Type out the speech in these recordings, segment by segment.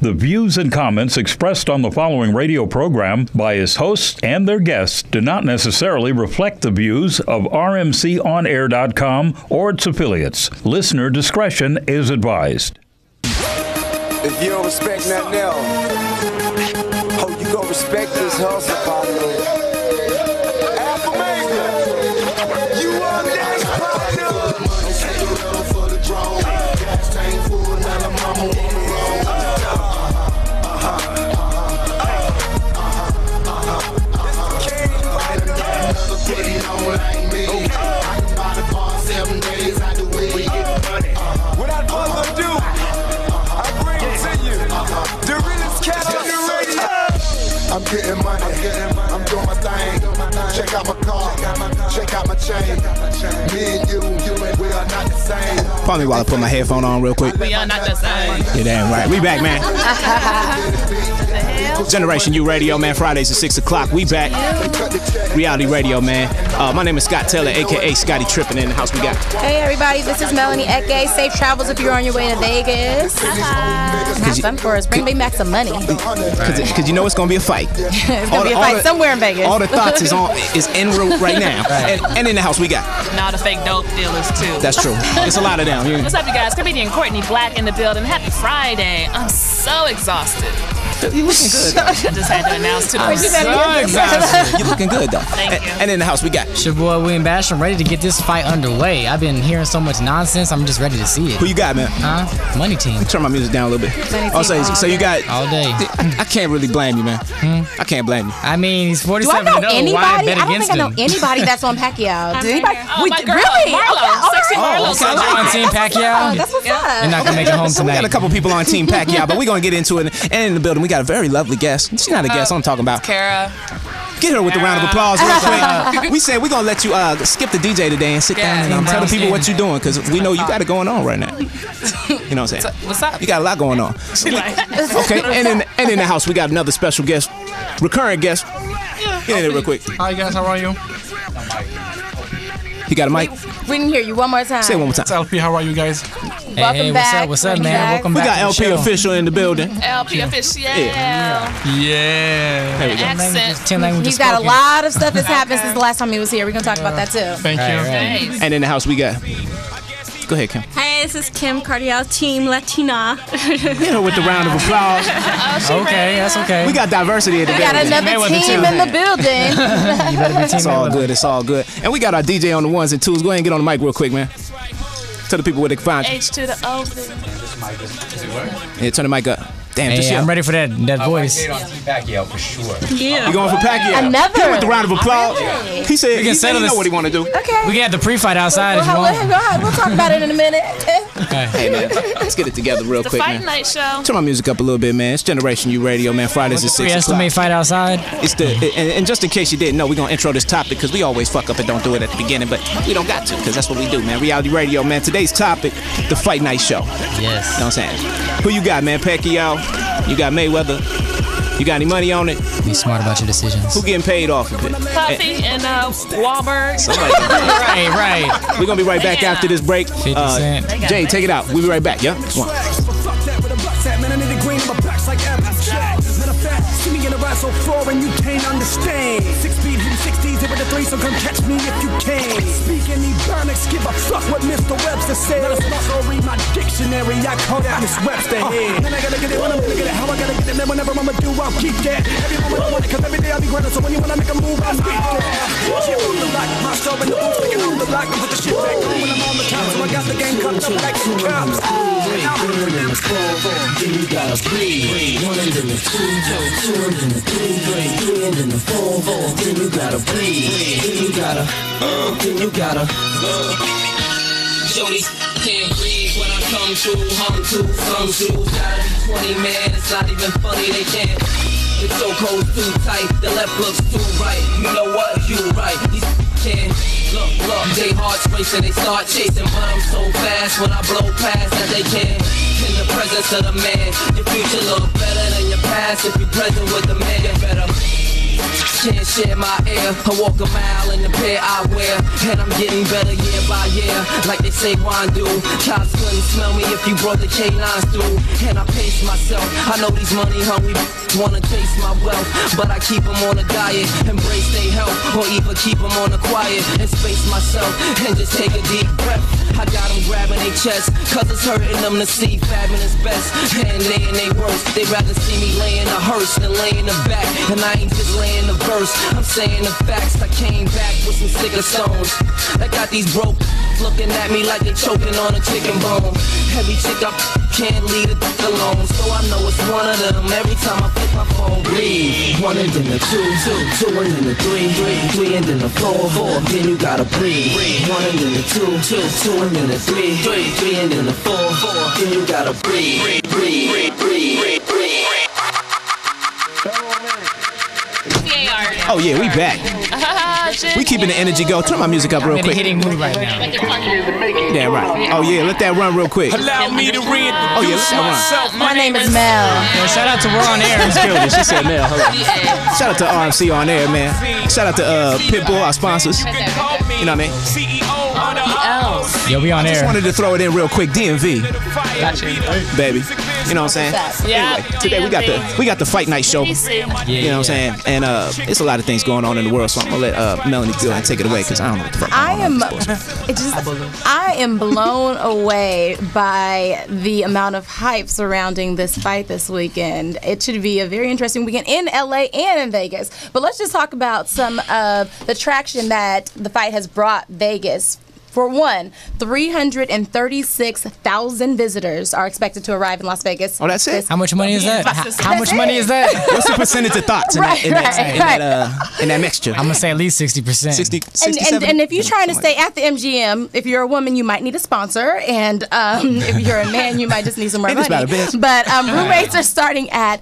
The views and comments expressed on the following radio program by its hosts and their guests do not necessarily reflect the views of RMCOnAir.com or its affiliates. Listener discretion is advised. If you don't respect nothing else, hope you gon' respect this hustle, partner. You are next, partner. For the drone. Gas tank full, now the mama on the road. Put it on like me. I can buy the car 7 days out the way. We get money. Without further ado, I bring it to you. The realest cat on the radio. I'm getting money. I'm doing my thing. Check out my car. Check out my chain. Me and you, we are not the same. Pardon me while I put my headphone on real quick. We are not the same. You're damn right. We back, man. Generation U Radio, man. Fridays at 6 o'clock. We back. Reality Radio, man. My name is Scott Taylor, a.k.a. Scotty Trippin' in the house. We got. Hey, everybody. This is Melanie Eke. Safe travels if you're on your way to Vegas. Have fun for us. Bring me back some money. Because you know it's going to be a fight. It's going to be a fight somewhere in Vegas. All the thoughts is en route right now. Right. And in the house, we got. And all the fake dope dealers, too. That's true. It's a lot of them. What's up, you guys? Comedian Courtney Black in the building. Happy Friday. I'm so exhausted. You looking good. I just had to announce to them. I'm so exhausted. You looking good, though. Thank you. And in the house, we got. It's your boy, William Bash. I'm ready to get this fight underway. I've been hearing so much nonsense. I'm just ready to see it. Who you got, man? Money Team. Turn my music down a little bit. So you got. All day. I can't really blame you, man. I can't blame you. I mean, he's 47-0. Do I know anybody? Why bet I don't against think I know him? anybody that's on Pacquiao. Do anybody? Oh, my girl, really? Marlo. Sexy Marlo. Okay, you're on Team Pacquiao. That's what's up. You're not going to make it home So we tonight. got a couple people on Team Pacquiao, but we're going to get into it. And in the building, we got a very lovely guest. She's not a guest, I'm talking about. Kara. Get her with the round of applause real quick. We said we're going to let you skip the DJ today and sit down and tell the people what you're doing, because we know you got it going on right now. You know what I'm saying? What's up? You got a lot going on. Okay, and in the house, we got another special guest, recurring guest. Get in there real quick. Hi guys, how are you? You got a mic? We didn't hear you. One more time. Say it one more time. It's LP, how are you guys? Welcome back. What's up, man? Welcome We back. got LP Official in the building. LP Official. Yeah. There we go. Accent. 10 languages He's got a spoken. lot of stuff that's happened since the last time he was here. We're going to talk about that, too. Thank you. Nice. And in the house, we got. Go ahead, Kim. Hey, this is Kim Cardiel, Team Latina. Hit her with the round of applause. Okay, that's okay. We got diversity in the We got building. another Mayweather team too. in the building. You better be Team It's all Mayweather. good. It's all good. And we got our DJ on the ones and twos. Go ahead and get on the mic real quick, man. Tell the people where they can find you. H to the O. Yeah, turn the mic up. Damn, just Hey, yell. I'm ready for that voice. Yeah. You going for Pacquiao? Another. Hit with the round of applause. Really? He said he settle know this. what he want to do. Okay. We can have the pre-fight outside if you Go want. ahead. We'll talk about it in a minute. Hey, man, let's get it together real The quick, Fight man. Night Show. Turn my music up a little bit, man. It's Generation U Radio, man. Fridays at 6 We o'clock. estimate fight outside. It's and just in case you didn't know, we're going to intro this topic because we always fuck up and don't do it at the beginning, but we don't got to because that's what we do, man. Reality Radio, man. Today's topic, the Fight Night Show. Yes. You know what I'm saying? Who you got, man? Pacquiao? You got Mayweather? You got any money on it? Be smart about your decisions. Who getting paid off of it? Puffy and Wahlberg. Right. We're going to be right back after this break. 50 Cent. Jay, take it out. We'll be right back, yeah? Come on. See me in a ride so foreign you can't understand. 6 feet from 60s, hit with the 3, so come catch me if you can. Speak any Bernix, give a fuck what Mr. Webster said. Let us also read my dictionary, I call that Miss Webster head. Then I gotta get it when I'm gonna get it, how I gotta get it, man, whenever I'ma do, I'll keep that. Every moment I want it, cause every day I'll be grinding, so when you wanna make a move, I'll speak that. Shit on the lock, my show in the booth, sticking on the lock, I put the shit back on when I'm on the top, so I got the game cut up like some cops. Then you gotta breathe. 1 and then the 2, 2 and then the 3, 3 and then the 4, 4. Then you gotta breathe. Then you gotta. Jody can't breathe when I come through, hum to, come through. Gotta be 20, man. It's not even funny. They can't. The chokehold's too tight. The left looks too right. You know what? You right. These can't. Look, they hearts racing, they start chasing, but I'm so fast when I blow past that they can't. In the presence of the man, your future look better than your past if you're present with the man. You better can't share my air. I walk a mile in the pair I wear, and I'm getting better year by year, like they say wine do. Cops couldn't smell me if you brought the K9s through, and I pace myself. I know these money hungry wanna taste my wealth, but I keep them on a diet, embrace their health, or even keep them on the quiet and space myself and just take a deep breath. I got them grabbing their chest, cause it's hurting them to see fabulous best, and they in they worst. They rather see me laying a hearse than laying the back, and I ain't just laying the verse, I'm saying the facts. I came back with some sicker stones that got these broke looking at me like they choking on a chicken bone. Every chick up can't leave it alone, so I know it's one of them. Every time I flip my phone, breathe. One and then the two, and then the three and then the four, then you gotta breathe. One and then the two and then the three and then the four, then you gotta breathe. Oh yeah, we back. We keeping the energy go. Turn my music up real quick. Hitting mood right now. Yeah, right. Oh yeah, let that run real quick. Allow me to reintroduce myself. My name is Mel. Yeah, shout out to We're On Air. She said Mel. Hold on. Shout out to RMC on air, man. Shout out to Pitbull, our sponsors. You know what I mean? Yo, we on I just air. wanted to throw it in real quick. DMV, baby. You know what I'm saying? Yeah. Anyway, today we got the fight night show. You know what I'm saying? And it's a lot of things going on in the world, so I'm gonna let Melanie go and take it away because I don't know what the fuck. I am blown away by the amount of hype surrounding this fight this weekend. It should be a very interesting weekend in LA and in Vegas. But let's just talk about some of the traction that the fight has brought Vegas. For one, 336,000 visitors are expected to arrive in Las Vegas. Oh, that's it? How much money is that? How much money is that? What's the percentage of thoughts in that mixture? I'm gonna say at least 60%. 60, and if you're trying to stay at the MGM, if you're a woman, you might need a sponsor, and if you're a man, you might just need some more money. But room rates are starting at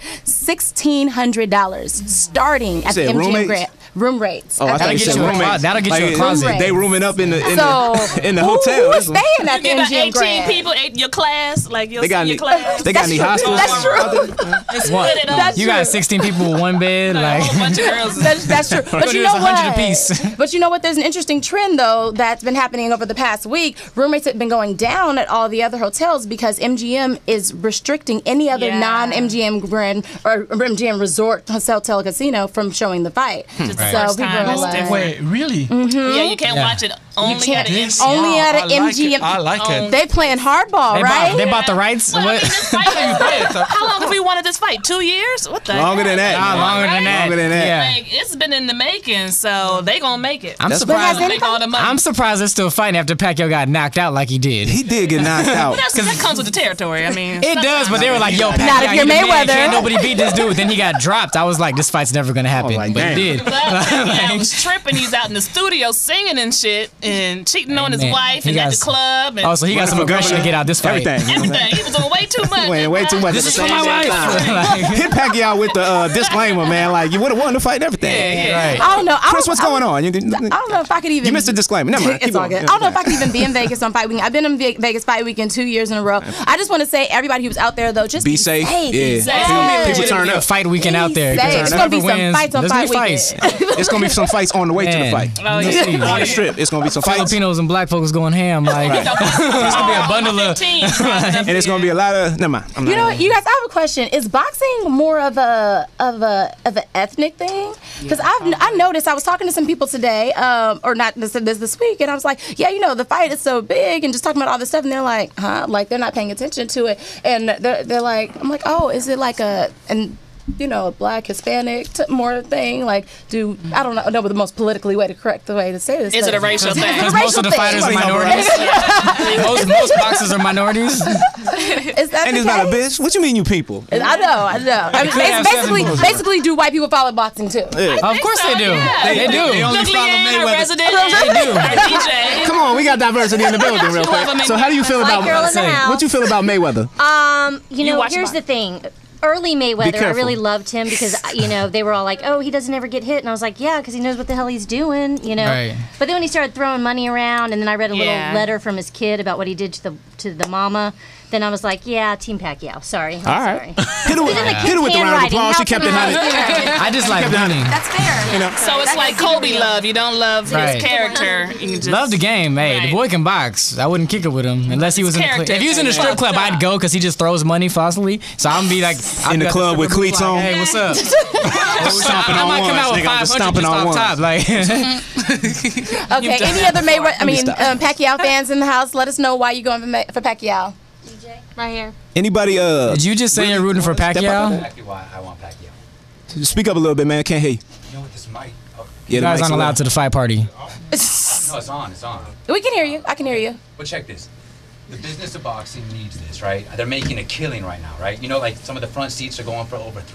$1,600. Starting at the MGM Grand. Room rates. Oh, I thought you said roommates. That'll get you a closet. They rooming up in the hotel. Who's staying at the MGM 18 Grand? people, your class, like your senior class. They got any hospitals? That's true. What? You got 16 people with one bed, like a bunch of girls. That's true. But you know what? 100 apiece. But you know what? There's an interesting trend though that's been happening over the past week. Room rates have been going down at all the other hotels because MGM is restricting any other non-MGM Grand or MGM Resort Hotel Casino from showing the fight. So people are like, wait, really? Yeah, you can't watch it only at an MGM. Only at an MGM. I like it. They playing hardball, right? They bought the rights. Well, I mean, this fight how long have we wanted this fight? 2 years? What the Longer than that. Longer than that. Yeah. Like, it's been in the making, so they gonna make it. I'm surprised. Make all the money. I'm surprised they're still fighting after Pacquiao got knocked out like he did. He did get knocked out. That comes with the territory. I mean, it does, but they were like, "Yo, Pacquiao, Not if you're Mayweather. Can't nobody beat this dude." Then he got dropped. I was like, "This fight's never gonna happen," but it did. He was tripping. He's out in the studio singing and shit and cheating on his wife and at the club. And so he got some aggression to get out this fight. Everything. He was doing way too much. Way too much. This is for my wife. Hit Pacquiao with the disclaimer, man. Like you would have won the fight and everything. Right. I don't know. Chris, what's going on? I don't know if I could even. You missed the disclaimer. Never mind. It's all good. I don't know if I could even be in Vegas on fight weekend. I've been in Vegas fight weekend 2 years in a row. I just want to say, everybody who's out there though, just be safe. Yeah. People turn up. Fight weekend out there. It's gonna be some fights on fight weekend. It's gonna be some fights on the way to the fight. Oh, yeah. On the strip, it's gonna be some fights. Filipinos and black folks going ham. Like it's gonna be a bundle of. And it's gonna be a lot of. Never mind. You know what, you guys? I have a question. Is boxing more of an ethnic thing? Because I noticed I was talking to some people today, or not this week, and I was like, yeah, you know, the fight is so big, and just talking about all this stuff, and they're like, huh? Like they're not paying attention to it, and they're like, I'm like, oh, is it like a black Hispanic more thing? Like, I don't know the most politically correct way to say this. Is it a racial thing? Because most of the fighters are minorities. Most boxers are minorities. Is that and it's not a bitch. What you mean, you people? I know. I mean, basically, do white people follow boxing too? Yeah. Of course they do. Yeah. They do. They only follow Mayweather. They do. DJ. Come on, we got diversity in the building, real quick. So, how do you feel about what you feel about Mayweather? Here's the thing. Early Mayweather, I really loved him because, they were all like, oh, he doesn't ever get hit. And I was like, yeah, because he knows what the hell he's doing, Right. But then when he started throwing money around, and then I read a little letter from his kid about what he did to the mama. then I was like, yeah, Team Pacquiao. Sorry. All right. Sorry. Hit her with the round of applause. She kept it 100. I just like winning. That's fair. You know? So it's like Kobe love. You don't love his character. You can just love the game. Hey, the boy can box. I wouldn't kick it with him unless he was in the club. If he was in a strip club, I'd go because he just throws money falsely. So I'm be like in the club with cleats on. Hey, what's up? Stomping on I might come out with 500 just off top. Like, okay. Any other Pacquiao fans in the house? Let us know why you going for Pacquiao. DJ, right here. Anybody? Did you just say you're rooting for Pacquiao? Exactly why I want Pacquiao. Speak up a little bit, man. Can't hear you. You know what this mic? You guys aren't allowed to the fight party. No, it's on. It's on. We can hear you. I can hear you. But check this. The business of boxing needs this, right? They're making a killing right now, right? You know, like some of the front seats are going for over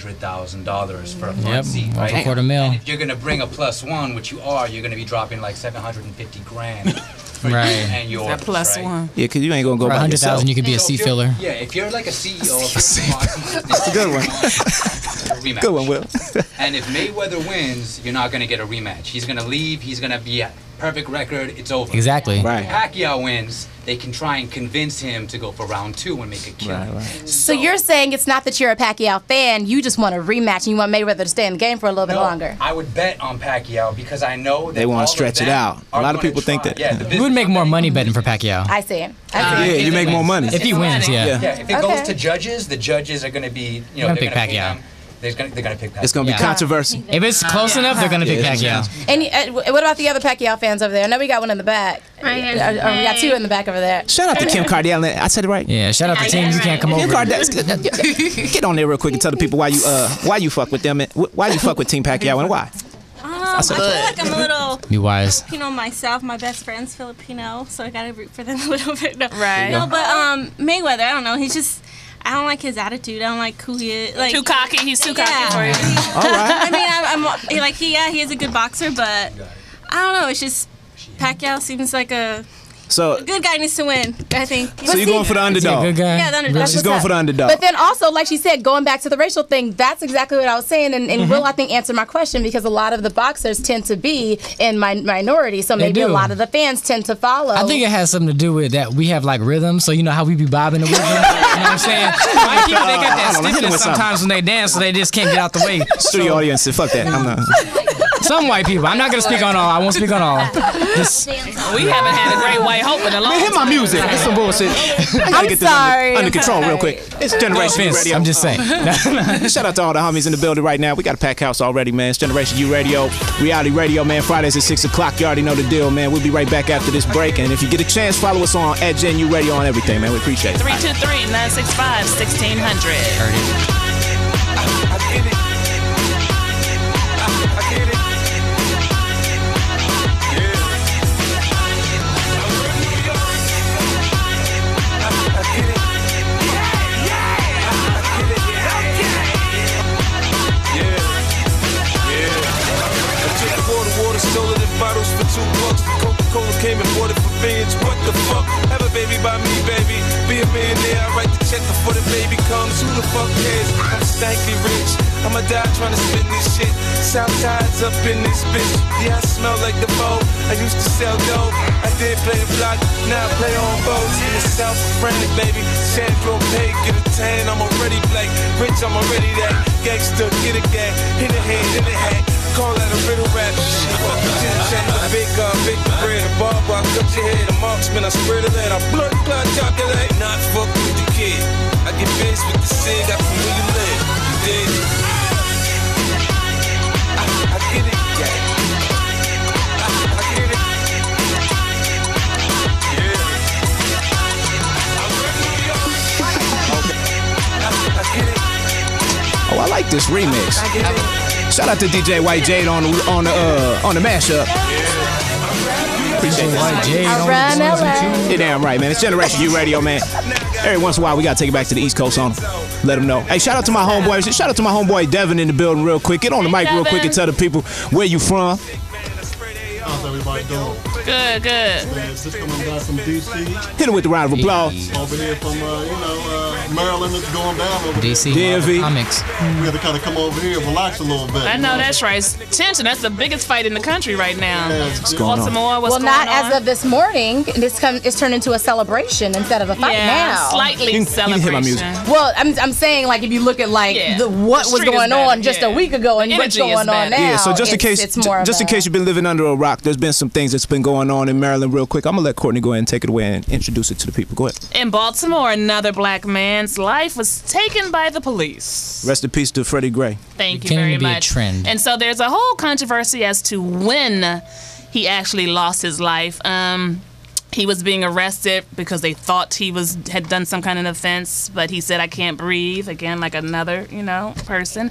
$300,000 for a front seat, right? $250,000. And if you're gonna bring a +1, which you are, you're gonna be dropping like $750,000 for you and yours. That +1. Yeah, because you ain't gonna go for by yourself. $100,000, you could be a seat filler. Yeah, if you're like a CEO of boxing, that's a good one. Rematch. Good one, Will. And if Mayweather wins, you're not gonna get a rematch. He's gonna leave. He's gonna be at perfect record. It's over. Exactly. Right. If Pacquiao wins, they can try and convince him to go for round 2 and make a killing. Right. So you're saying it's not that you're a Pacquiao fan, you just want a rematch and you want Mayweather to stay in the game for a little bit longer. I would bet on Pacquiao because I know that they want to stretch it out. A lot of people think that. Yeah, you would make more money betting for Pacquiao. I see it. Yeah, you make more money. If he wins, yeah. If it goes to judges, the judges are going to be, you know, they're going to pick Pacquiao. They're gonna pick Pacquiao. It's gonna be controversy. If it's close enough, they're gonna pick Pacquiao. And what about the other Pacquiao fans over there? I know we got one in the back. Right here. We got two in the back over there. Shout out to Kim Cardiel. I said it right. Yeah, shout out to teams you can't come Kim over. Cardiel, get on there real quick and tell the people why you fuck with them and why you fuck with Team Pacquiao and why. I feel like I'm a little be wise. Filipino myself. My best friend's Filipino, so I gotta root for them a little bit. No, right. No, but Mayweather, I don't know. He's just. I don't like his attitude. I don't like who he is. Like, too cocky. He's too cocky for you. All right. I mean, I'm like he is a good boxer, but I don't know. It's just Pacquiao seems like a good guy needs to win. I think. So you're going for the underdog? Good guy. Yeah, the underdog. She's going for the underdog. But then also, like she said, going back to the racial thing, that's exactly what I was saying. And Will, I think, answered my question because a lot of the boxers tend to be in minority. So maybe a lot of the fans tend to follow. I think it has something to do with that we have like rhythm. So you know how we be bobbing the rhythm? You know what I'm saying? White people, they got that stiffness sometimes when they dance, so they just can't get out the way. Studio audience said, fuck that. I'm not. Some white people. I'm not going to speak on all. I won't speak on all. We haven't had a great white hope in a long time. Hit my music. It's some bullshit. I'm sorry. Under control real quick. It's Generation U Radio. I'm just saying. Shout out to all the homies in the building right now. We got a packed house already, man. It's Generation U Radio, reality radio, man. Fridays at 6 o'clock. You already know the deal, man. We'll be right back after this break. And if you get a chance, follow us on @GenU Radio on everything, man. We appreciate it. 323-965-1600. Heard it. I get it. I get it. Sold it in bottles for $2. Coca-Cola came and bought it for billions. What the fuck? Have a baby by me, baby. Be a millionaire. I write the check before the baby comes. Who the fuck cares? I'm stanky rich. I'ma die trying to spin this shit. Southside's up in this bitch. Yeah, I smell like the bow. I used to sell dope. I did play the block. Now I play on boats. In the South of France, baby. Sandro Pay, get a tan. I'm already black. Rich, I'm already that. Gangster, get a gang. Hit a hand, in the hat. Call that a riddle rap. The big bread, a barber, I cut your head, a marksman, I spread it, I blood clot chocolate. Not fuck with the kid. I get biz with the cig, I from where you live. You dig? I get it, yeah. I get it. Yeah. I get it. Oh, I like this remix. I get it. Shout out to DJ White Jade on the mashup. Appreciate White Jade. You're damn right, man. It's Generation U Radio, man. Every once in a while, we gotta take it back to the East Coast on them. Let them know. Hey, shout out to my homeboy. Shout out to my homeboy Devin in the building real quick. Get on the mic real quick and tell the people where you from. everybody doing? Good, good. Just coming back from D.C. Hit him with the round of applause. Over here from, Maryland, it's going down over D.C. DMV. Comics. We had to kind of come over here and relax a little bit. I know that's right. Tension. That's the biggest fight in the country right now. What's going on? Baltimore. What's going not on? as of this morning. It's turned into a celebration instead of a fight now. Slightly celebration. hit my music. Well, I'm saying like if you look at like what was going on just a week ago and what's going on now. Yeah, so just in case, it's more just in case you've been living under a rock, there's been some things that's been going on in Maryland. Real quick, I'm gonna let Courtney go ahead and take it away and introduce it to the people. Go ahead. In Baltimore, another black man's life was taken by the police. Rest in peace to Freddie Gray. Thank you very much. Trend. And so there's a whole controversy as to when he actually lost his life. He was being arrested because they thought he had done some kind of offense, but he said, "I can't breathe," again, like another, person.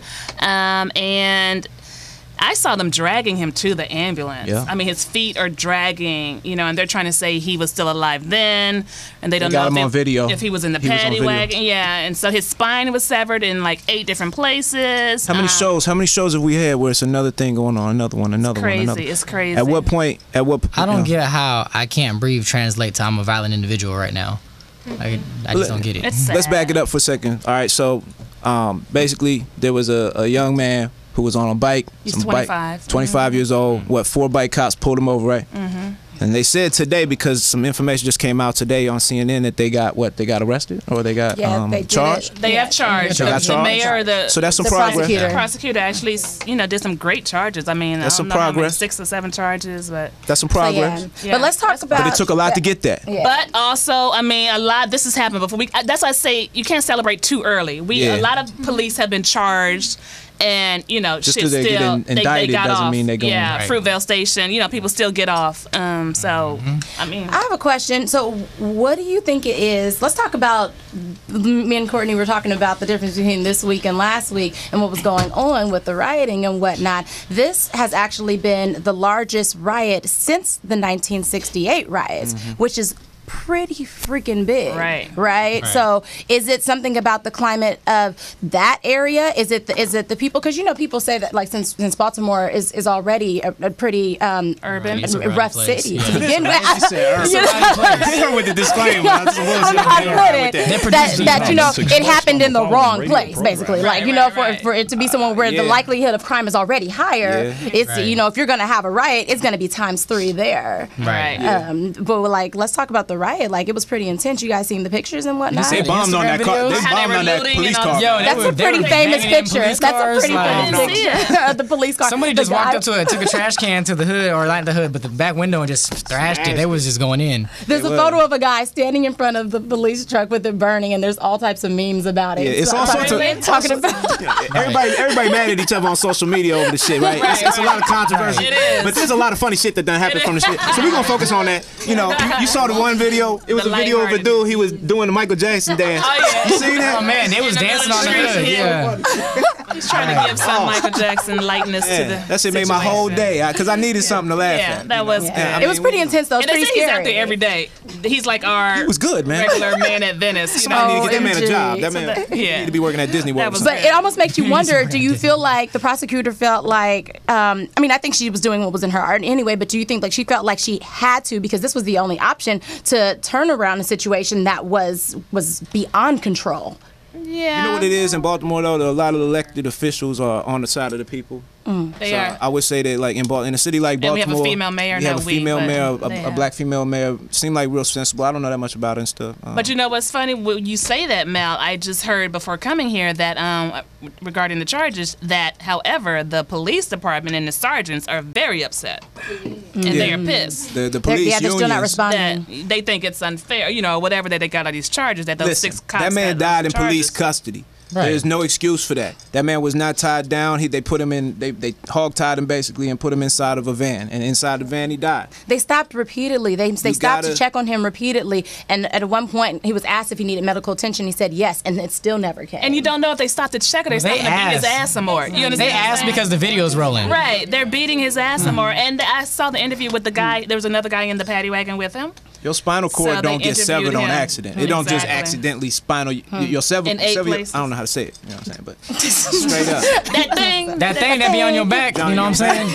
And I saw them dragging him to the ambulance. Yeah. I mean, his feet are dragging, and they're trying to say he was still alive then, and they don't know if he was in the paddy wagon. Yeah, and so his spine was severed in like 8 different places. How many shows have we had where it's another thing going on, another one? It's crazy. At what point? I don't get how "I can't breathe" translate to "I'm a violent individual" right now. I just don't get it. Let's back it up for a second. All right, so basically there was a young man who was on a bike. He's 25. 25 years old. 4 bike cops pulled him over, right? Mm-hmm. And they said today, because some information just came out today on CNN, that they got arrested or they got charged? They have charged. The mayor or so that's some progress. The prosecutor actually, did some great charges. I mean, that's I don't know how many, 6 or 7 charges, but that's some progress. So, yeah. But let's talk about. But it took a lot to get that. Yeah. But also, I mean, a lot. This has happened before. That's why I say you can't celebrate too early. A lot of police have been charged. And just because they get indicted got doesn't off. mean they go. Yeah, right. Fruitvale Station. People still get off. So I mean, I have a question. So, what do you think it is? Let's talk about. Me and Courtney were talking about the difference between this week and last week, and what was going on with the rioting and whatnot. This has actually been the largest riot since the 1968 riots, which is pretty freaking big, right? So is it something about the climate of that area? Is it the people? Because people say that like since Baltimore is already a pretty urban, rough city to begin with. With the disclaimer, it happened in the wrong place, basically. For it to be someone where the likelihood of crime is already higher, it's if you're gonna have a riot, it's gonna be ×3 there. Right. But let's talk about the riot. Like, it was pretty intense. You guys seen the pictures and whatnot? They bombed on that car. They bombed on that police car. That's a pretty famous picture. That's a pretty famous picture of the police car. Somebody just walked up to it, took a trash can to the hood, or not the hood, but the back window, and just thrashed it. They was just going in. There's a photo of a guy standing in front of the police truck with it burning, and there's all types of memes about it. Yeah, it's all sorts of talking about. Everybody mad at each other on social media over the shit, right? It's a lot of controversy. It is. But there's a lot of funny shit that done happened from the shit. So we're gonna focus on that. You saw the one video. It was a video of a dude. He was doing the Michael Jackson dance. Oh yeah. You seen that? Oh man, they was dancing on the hood. Yeah. He's trying to give some Michael Jackson likeness to the. That shit made my whole day because I needed something to laugh at. That was. It was pretty intense though. And they say he's out there every day. He's like our. He was good, man. Regular man at Venice. Somebody need to get that man a job. That man need to be working at Disney World. But it almost makes you wonder. Do you feel like the prosecutor felt like? I think she was doing what was in her art anyway. But do you think like she felt like she had to, because this was the only option to turn around a situation that was beyond control? Yeah. You know what it is in Baltimore though? A lot of elected officials are on the side of the people. They are. I would say that like in a city like Baltimore, and we have a female mayor. We have a female mayor, a black female mayor. Seemed like real sensible. I don't know that much about it and stuff. But you know what's funny? When you say that, Mel, I just heard before coming here that regarding the charges, that however the police department and the sergeants are very upset and they are pissed. The police they're still not responding. That they think it's unfair, whatever that they got all these charges. That those 6 cops. That man died in police custody. Right. There's no excuse for that. That man was not tied down. They put him in. They hog-tied him basically and put him inside of a van. And inside the van, he died. They stopped repeatedly. They stopped to check on him repeatedly. And at one point, he was asked if he needed medical attention. He said yes, and it still never came. And you don't know if they stopped to check or they stopped to beat his ass some more. You understand? They asked because the video's rolling. Right. They're beating his ass some more. And I saw the interview with the guy. There was another guy in the paddy wagon with him. Your spinal cord don't get severed on accident. It don't just accidentally your sever. I don't know how to say it. You know what I'm saying? But straight up. That thing that be on your back. You know what I'm saying?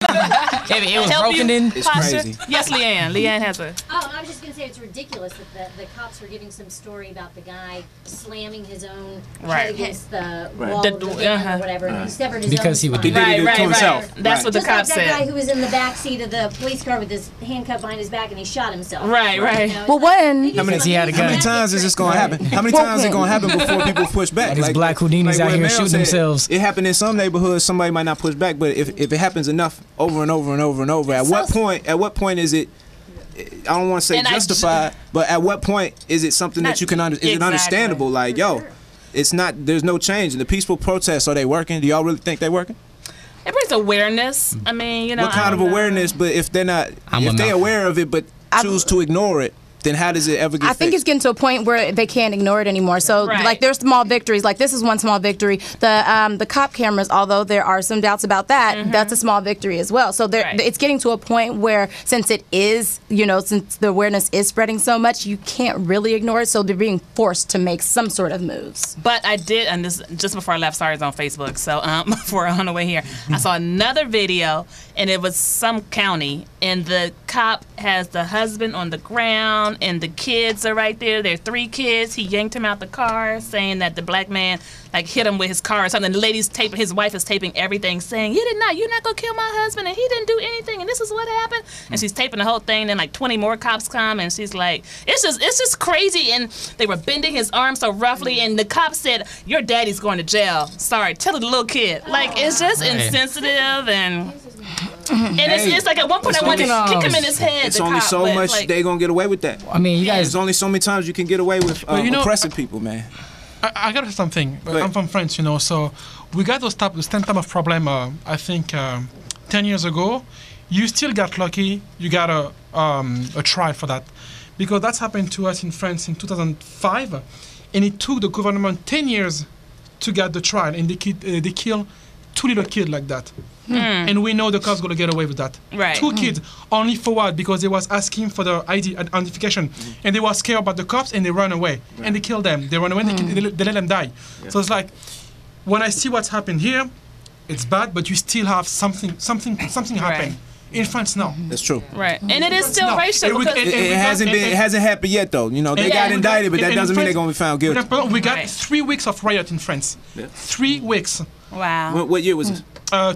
If it was broken in, it's crazy. Yes, Leanne. Leanne has a. Oh, I was just gonna say it's ridiculous that the cops were giving some story about the guy slamming his own head against the wall of the van or whatever, and he severed his because he would do it to himself. That's what the cops said. Just like that guy who was in the back seat of the police car with his handcuff behind his back and he shot himself. Right. You know, Well, when how many times is this gonna happen? How many times is it gonna happen before people push back? These black Houdinis out here shooting themselves. It happened in some neighborhoods. Somebody might not push back, but if it happens enough over and over and over and over, at what point is it? I don't want to say justified, but at what point is it something that you can is it understandable? Like, yo, it's not. There's no change. And the peaceful protests, are they working? Do y'all really think they're working? It brings awareness. I mean, you know. What kind of awareness? But if they're not, if they're aware of it, but choose to ignore it, then how does it ever get I think it's getting to a point where they can't ignore it anymore. So, like, there's small victories. Like, this is one small victory. The cop cameras, although there are some doubts about that, that's a small victory as well. So it's getting to a point where, since it is, since the awareness is spreading so much, you can't really ignore it. So they're being forced to make some sort of moves. But I did, and this just before I left, sorry, it's on Facebook. So before on the way here, I saw another video, and it was some county, and the cop has the husband on the ground, and the kids are right there. There are 3 kids. He yanked him out the car, saying that the black man hit him with his car or something. The lady's taping, his wife is taping everything, saying, you're not gonna kill my husband, and he didn't do anything, and this is what happened. And she's taping the whole thing. Then 20 more cops come, and she's like, it's just crazy. And they were bending his arm so roughly, and the cop said, your daddy's going to jail. Sorry, tell the little kid. It's just insensitive and. And it's like at one point I wanted to kick him in his head. It's only so much they gonna get away with that. I mean, you guys. There's only so many times you can get away with oppressing people, man. I got something. I'm from France, so we got those same type of problem. I think 10 years ago, you still got lucky. You got a trial for that, because that's happened to us in France in 2005, and it took the government 10 years to get the trial, and they killed 2 little kids like that. And we know the cops gonna get away with that. Right. 2 kids only for what? Because they was asking for the ID identification, and they were scared about the cops, and they run away, and they kill them. They run away, and they let them die. Yeah. So it's like, when I see what's happened here, it's bad, but you still have something happen. In France, no. That's true. Right. And it is still racial. It hasn't happened yet, though. They got indicted, but that doesn't mean they're gonna be found guilty. We got 3 weeks of riot in France. Yeah. 3 weeks. Wow. What year was it?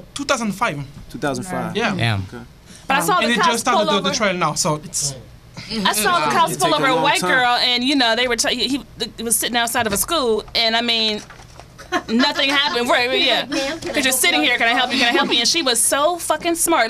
2005. 2005. Yeah. Okay. But I saw and the it cops just started pull the trial now, so it's. I saw the cops pull over a white girl, and they were he was sitting outside of a school, and I mean, nothing happened. Right? Yeah. Because you're sitting here. Can I help you? Can I help you? And she was so fucking smart.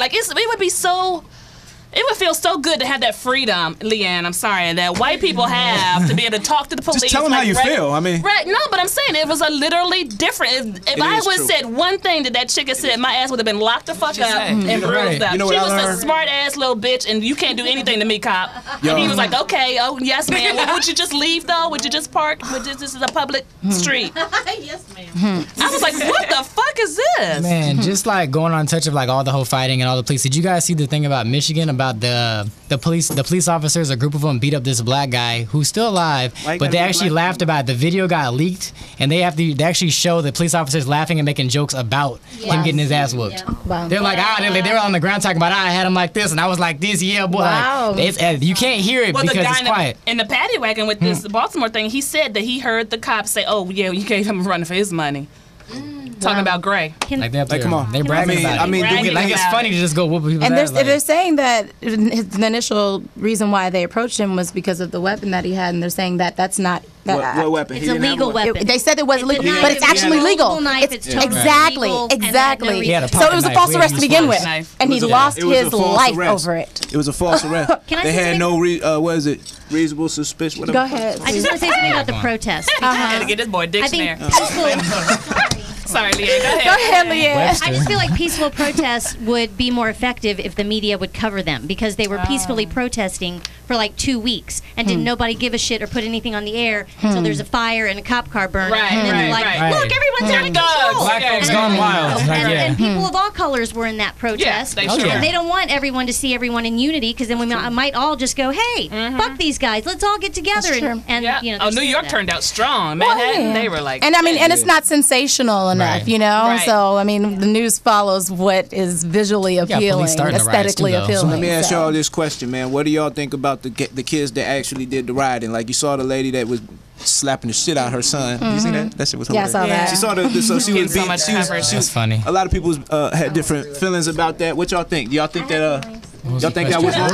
It would feel so good to have that freedom, Leanne. I'm sorry, that white people have to be able to talk to the police. Just tell them how you feel. I mean, right? No, but I'm saying it was literally different. If I would have said one thing that chick had said, my ass would have been locked the fuck up and bruised up. She was a smart ass little bitch, and you can't do anything to me, cop. And he was like, okay, oh yes, ma'am. Well, would you just leave though? Would you just park? This is a public street. Yes, ma'am. I was like, what the fuck is this? Man, just going on touch of all the whole fighting and all the police. Did you guys see the thing about Michigan about the police officers, a group of them beat up this black guy who's still alive, but they actually laughed about it. The video got leaked, and they actually show the police officers laughing and making jokes about him getting his ass whooped. Yeah. Wow. They're like, they were on the ground talking about, I had him like this, and I was like this, yeah, boy. Wow. You can't hear it because it's quiet. In the paddy wagon with this Baltimore thing, he said that he heard the cops say, oh, yeah, you gave him a run for his money. Talking about Gray. Come on. They're bragging about it. I mean, it's funny to just go whoop people's ass. And they're saying that the initial reason why they approached him was because of the weapon that he had, and they're saying that that's not. What weapon? It's a legal weapon. They said it wasn't legal, but it's actually legal. It's totally exactly. legal. So it was a false arrest to begin with, and he lost his life over it. It was a false arrest. They had no reasonable suspicion. Go ahead. I just want to say something about the protest. I had to get this boy a dictionary. Sorry, Leanne. Go ahead, Leanne. I just feel like peaceful protests would be more effective if the media would cover them, because they were peacefully protesting for 2 weeks, and didn't nobody give a shit or put anything on the air until there's a fire and a cop car burning. And then they're like, look, everyone went out of control. Black folks gone wild. And people of all colors were in that protest. Yeah, and they don't want everyone to see everyone in unity because then we might all just go, hey, fuck these guys. Let's all get together. And you know, New York turned out strong. Manhattan, they were like, and I mean, and it's not sensational enough, you know. Right. So I mean, the news follows what is visually appealing, aesthetically appealing. Let me ask y'all this question, man. What do y'all think about the kids that actually did the rioting? Like you saw the lady that was slapping the shit out of her son. You see that? That shit was hilarious. Yeah, I saw that. She saw the so she was being. That's funny. A lot of people had different feelings about that. What y'all think? Do y'all think that? Y'all think that was wrong?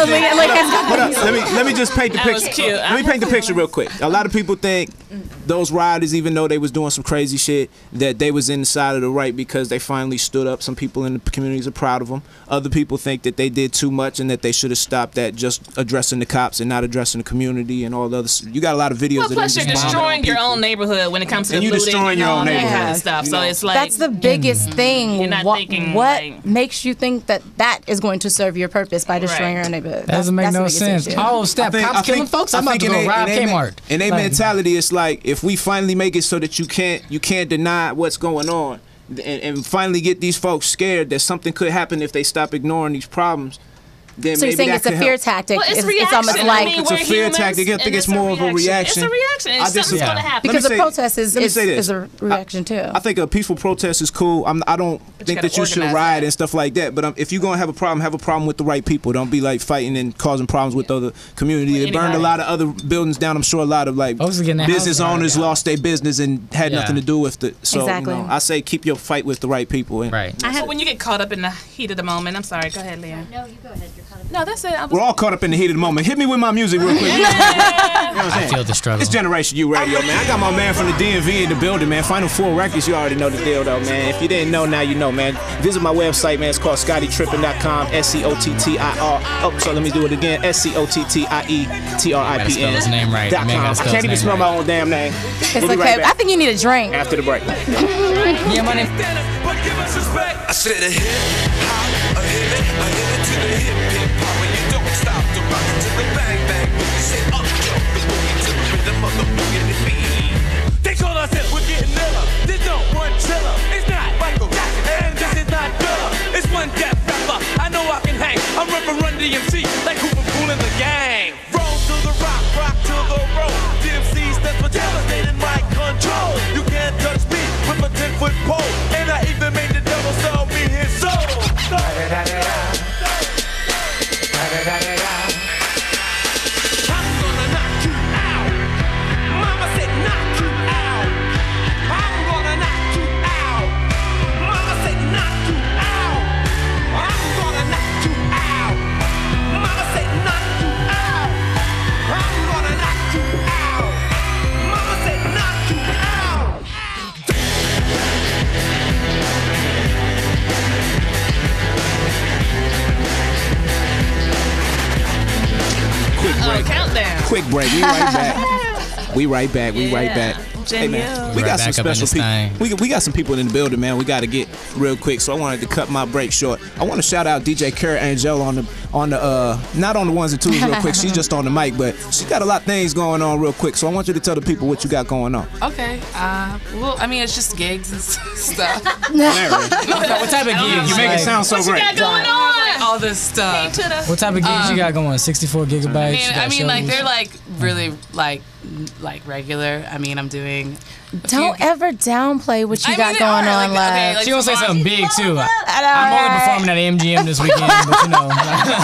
Let me just paint the picture. Let me paint the picture real quick. A lot of people think those rioters, even though they was doing some crazy shit, that they was in the side of the right because they finally stood up. Some people in the communities are proud of them. Other people think that they did too much and that they should have stopped at just addressing the cops and not addressing the community and all the other. You got a lot of videos. Well, plus you're destroying your own neighborhood when it comes to and the you're looting destroying your own and neighborhood kind of stuff. So it's like that's the biggest thing. You're not thinking what makes you think that that is going to serve your purpose by destroying your own neighborhood? That doesn't make no sense. Oh, step cops killing folks. I'm about to go rob Kmart. And their mentality is like, if we finally make it so that you can't deny what's going on, and finally get these folks scared that something could happen if they stop ignoring these problems. Then so you're saying it's a fear tactic? Well, it's almost like it's a fear tactic. I think it's more of a reaction. It's a reaction. Something's going to happen. Because a protest is a reaction too. I think a peaceful protest is cool. I don't think that you should riot and stuff like that. But if you're gonna have a problem with the right people. Don't be like fighting and causing problems with other community. They burned a lot of other buildings down. I'm sure a lot of like business owners lost their business and had nothing to do with it. So I say keep your fight with the right people. Right. When you get caught up in the heat of the moment, I'm sorry. Go ahead, Leah. No, you go ahead. No, that's it. We're all caught up in the heat of the moment. Hit me with my music real quick. You know what I'm saying? I feel the struggle. It's Generation U Radio, man. I got my man from the DMV in the building, man. Final 4 records, you already know the deal, though, man. If you didn't know, now you know, man. Visit my website, man. It's called ScottyTrippin.com, SCOTTIR. Oh, so let me do it again. SCOTTIETRIPN. Spell his name right. I can't even spell my own damn name. It's okay. I think you need a drink. After the break. Yeah, my name. I said a hip hop, a hit it to the hip hop. When you don't stop to rock it to the bang bang. You say up jump the boogie to the rhythm of the boogie beat. They call us it, we're getting iller. There's no one chiller. It's not Michael Jackson and this is not Thriller. It's one death rapper. I know I can hang. I'm Run DMC like Hooper Pool in the gang. Roll to the rock, rock to the roll. DMC stands for devastating my control. You can't touch me with a 10-foot pole. And I even made the devil sell me his soul. Countdown. Quick break. We right back. Hey man, we got some special people. We got some people in the building, man. We got to get real quick, so I wanted to cut my break short. I want to shout out DJ Kara Angelle on the not on the ones and twos real quick. She's just on the mic, but she got a lot of things going on real quick. So I want you to tell the people what you got going on. Okay. Well, I mean, it's just gigs and stuff. What type of gigs? You make it sound so what great. You got going on? All this stuff. What type of gigs you got going? 64 gigabytes. I mean, like they're like really like regular. I mean, I'm doing. Don't ever downplay what you got going on, like she gonna say something big too. I'm only performing at MGM this weekend, but you know.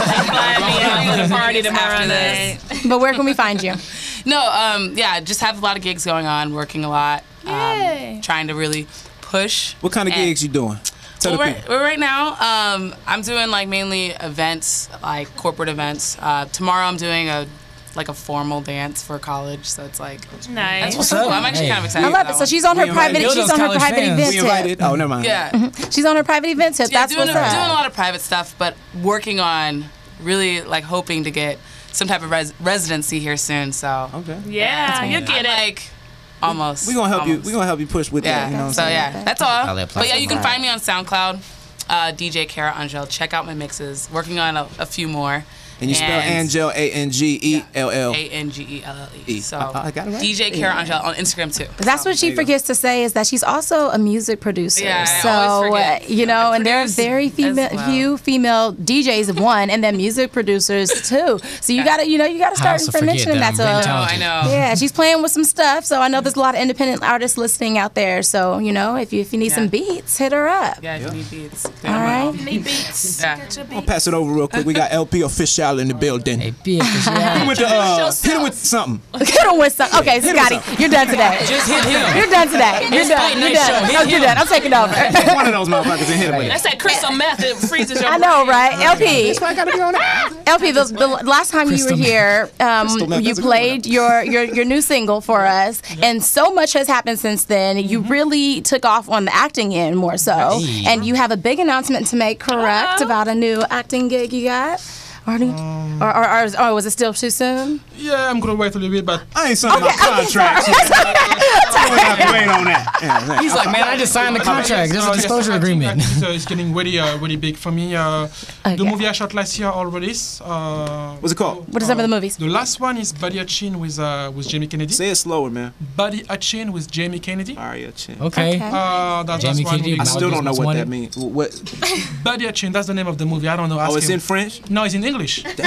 I'm gonna party tomorrow night. But where can we find you? No, yeah, just have a lot of gigs going on, working a lot, trying to really push. What kind of gigs you doing? Well, right now, I'm doing like mainly events, like corporate events. Tomorrow, I'm doing a formal dance for college, so it's like nice. That's what's up. I'm actually kind of excited. I love it. So she's on her private. She's on her private event tip. Oh, never mind. Yeah, she's on her private event tip. That's doing what's up. Doing a lot of private stuff, but working on really like hoping to get some type of residency here soon. So yeah, you'll get it. Like almost. We're gonna help you. We're gonna help you push with that. You know what I'm saying? That's all. But yeah, you can find me on SoundCloud, DJ Kara Angelle. Check out my mixes. Working on a few more. And you spell Angelle Angelle. Angelle. So I got it right. DJ Kara Angelle on Instagram too. That's what she forgets to say is that she's also a music producer. Yeah, so I always forget. you know, and there are very few female DJs one, and then music producers too. So you gotta start mentioning that. So I know. Yeah, she's playing with some stuff. So I know there's a lot of independent artists listening out there. So if you need some beats, hit her up. Yeah, if you need beats. All right. Need beats. I'll pass it over real quick. We got LP Offishal in the building. LP Offishal. Hit him with something. Hit him with something. Okay, Scotty, you're done today. Just hit him. You're done today. You're done. You're done. No, you're done. I'm taking over. One of those motherfuckers and hit him with it. That's that crystal meth. It freezes your I know, brain. right? LP. That's why I gotta be on that. LP, the last time you were here, you played your new single for us, and so much has happened since then. You really took off on the acting end more so, and you have a big announcement to make, correct, about a new acting gig you got? Or was it still too soon? Yeah, I'm gonna wait a little bit, but I ain't signed my contract. Wait on that. He's like, man, I just signed the contract. There's a disclosure agreement. It's getting really big for me. The movie I shot last year already. What's it called? What are some of the movies? The last one is Buddy Chin with Jamie Kennedy. Say it slower, man. Buddy Chin with Jamie Kennedy. Chin. Okay. That's Jamie Kennedy. I still don't know what that means. What? Buddy Chin. That's the name of the movie. I don't know. Oh, it's in French? No, it's in English.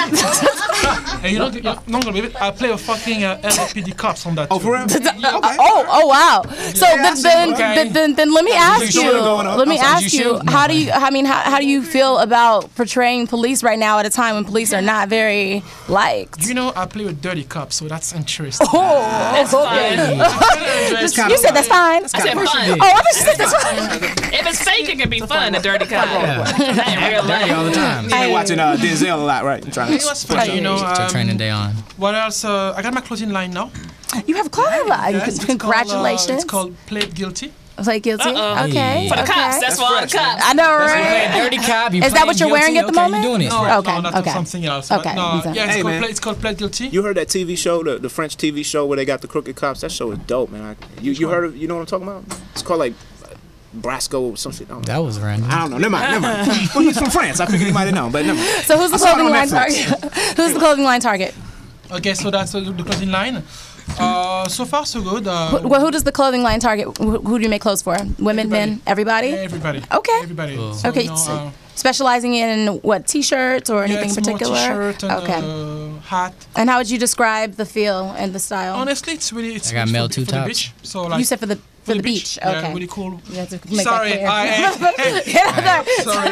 And you're not gonna believe it. I play a fucking LAPD cops on that. Oh, for real? Oh, wow. So then let me ask you. How do you feel about portraying police right now at a time when police are not very liked? I play with dirty cops, so that's interesting. Oh, That's fine. You said that's fine. I said fun. Oh, I thought you said that's fine. If it's fake, it can be fun. A dirty cop. Real life all the time. You've been watching Denzel a lot, right? I'm trying It was funny, training day on. What else? I got my clothing line now. You have a clothing line. Yes, Congratulations. It's called Plead Guilty. Play guilty. Okay. For the cops. That's for all the cops. I know, right? Dirty cop. Is that what you're wearing at the moment? You doing it? No, that's something else. Okay. It's called Plead Guilty. You heard that TV show, the French TV show where they got the crooked cops? That show is dope, man. You heard of? You know what I'm talking about? It's called like Brasco or something. That was random. I don't know. Never mind. Well, he's from France. I figured he might have known, but never mind. So who's the clothing line target? Who's the clothing line target? Okay, so that's the clothing line. So far, so good. Who does the clothing line target? Who do you make clothes for? Women, everybody. men, everybody? Everybody. Okay. Everybody. Cool. So, Okay. Specializing in what, T-shirts or anything in particular? T-shirt and hat. And how would you describe the feel and the style? Honestly, it's I got mail for 2 the tops. beach. So like You said for the beach. Okay. Yeah, really cool. You have to make Sorry, that sorry.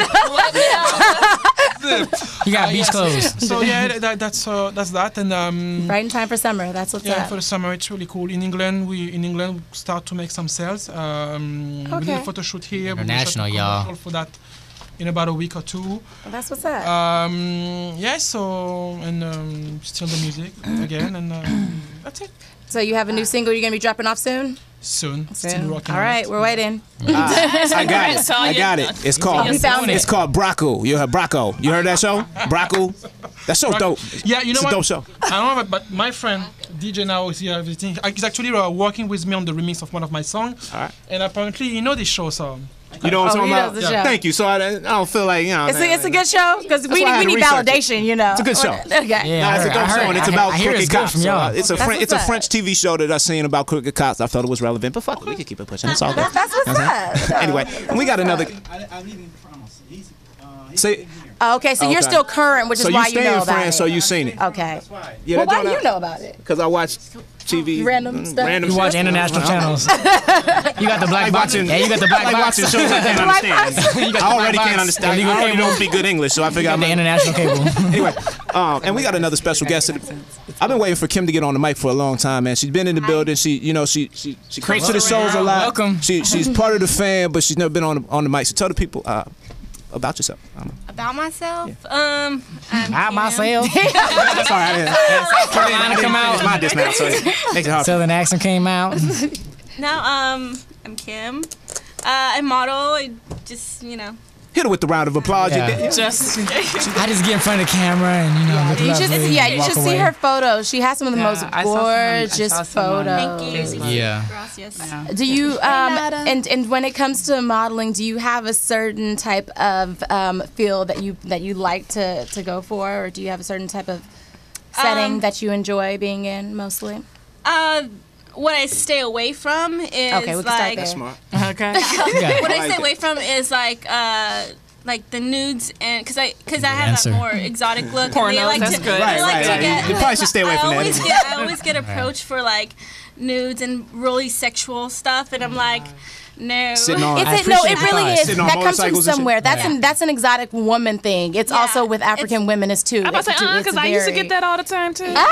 You got beach clothes. So yeah, that's that, and right in time for summer. That's what's up. for the summer it's really cool. In England, we start to make some sales. We did a photo shoot here. International, y'all. For that in about a week or two. Well, that's what's up. Still the music again, and that's it. So you have a new single you're gonna be dropping off soon? Soon. Still working. All right, we're waiting. I got it. It's called Brocco. You heard Brocco. You heard that show? Brocco. That show's dope. Yeah, you know it's what? a dope show. I don't know, but my friend DJ now is here. Everything. He's actually working with me on the remix of one of my songs. All right. And apparently, this show, so. You know what I'm talking about? Yeah. Thank you. So I don't feel like It's a good show because we need validation. It's a good show. Okay. Yeah, it's a dope show, and it's about crooked cops. It's a French TV show that I've seen about crooked cops. I thought it was relevant, but fuck it, we can keep it pushing. It's all good. That's what's up. Anyway, and we got another. Say. Okay, so you're still current, which is why you know about it. So you seen it. Okay. Yeah, well, why do you know about it? Because I watch TV. Random stuff. You watch international channels. You got the black box. Yeah, you got the black box. Watching shows I can't understand. I already can't understand. I already don't speak good English, so I figure I'm the international cable. Anyway, and we got another special guest. I've been waiting for Kim to get on the mic for a long time, man. She's been in the building. She comes to the shows a lot. Welcome. She's part of the fan, but she's never been on the mic. So tell the people about yourself. About myself? Yeah. I'm myself. Sorry, Carolina come out. It's my diss now, so it makes it hard. Southern accent came out. No, I'm Kim. I model. I just, Hit her with the round of applause. Yeah. You did. Just I just get in front of the camera and look You lovely. you should see her photos. She has some of the most gorgeous photos. Thank you. Yeah. Gracias. Do you and when it comes to modeling, do you have a certain type of field that you like to go for, or do you have a certain type of setting that you enjoy being in mostly? What I stay away from is okay, we can like start there. Okay. What I stay away from is like the nudes and because I have that more exotic look. Porno, and they like that's to, good. They like to get, You probably should stay away from that. I always get approached for like nudes and really sexual stuff, and I'm like. No. It really is. That comes from somewhere. That's an exotic woman thing. It's also with African women as too. I'm about to say, because I used to get that all the time too. They do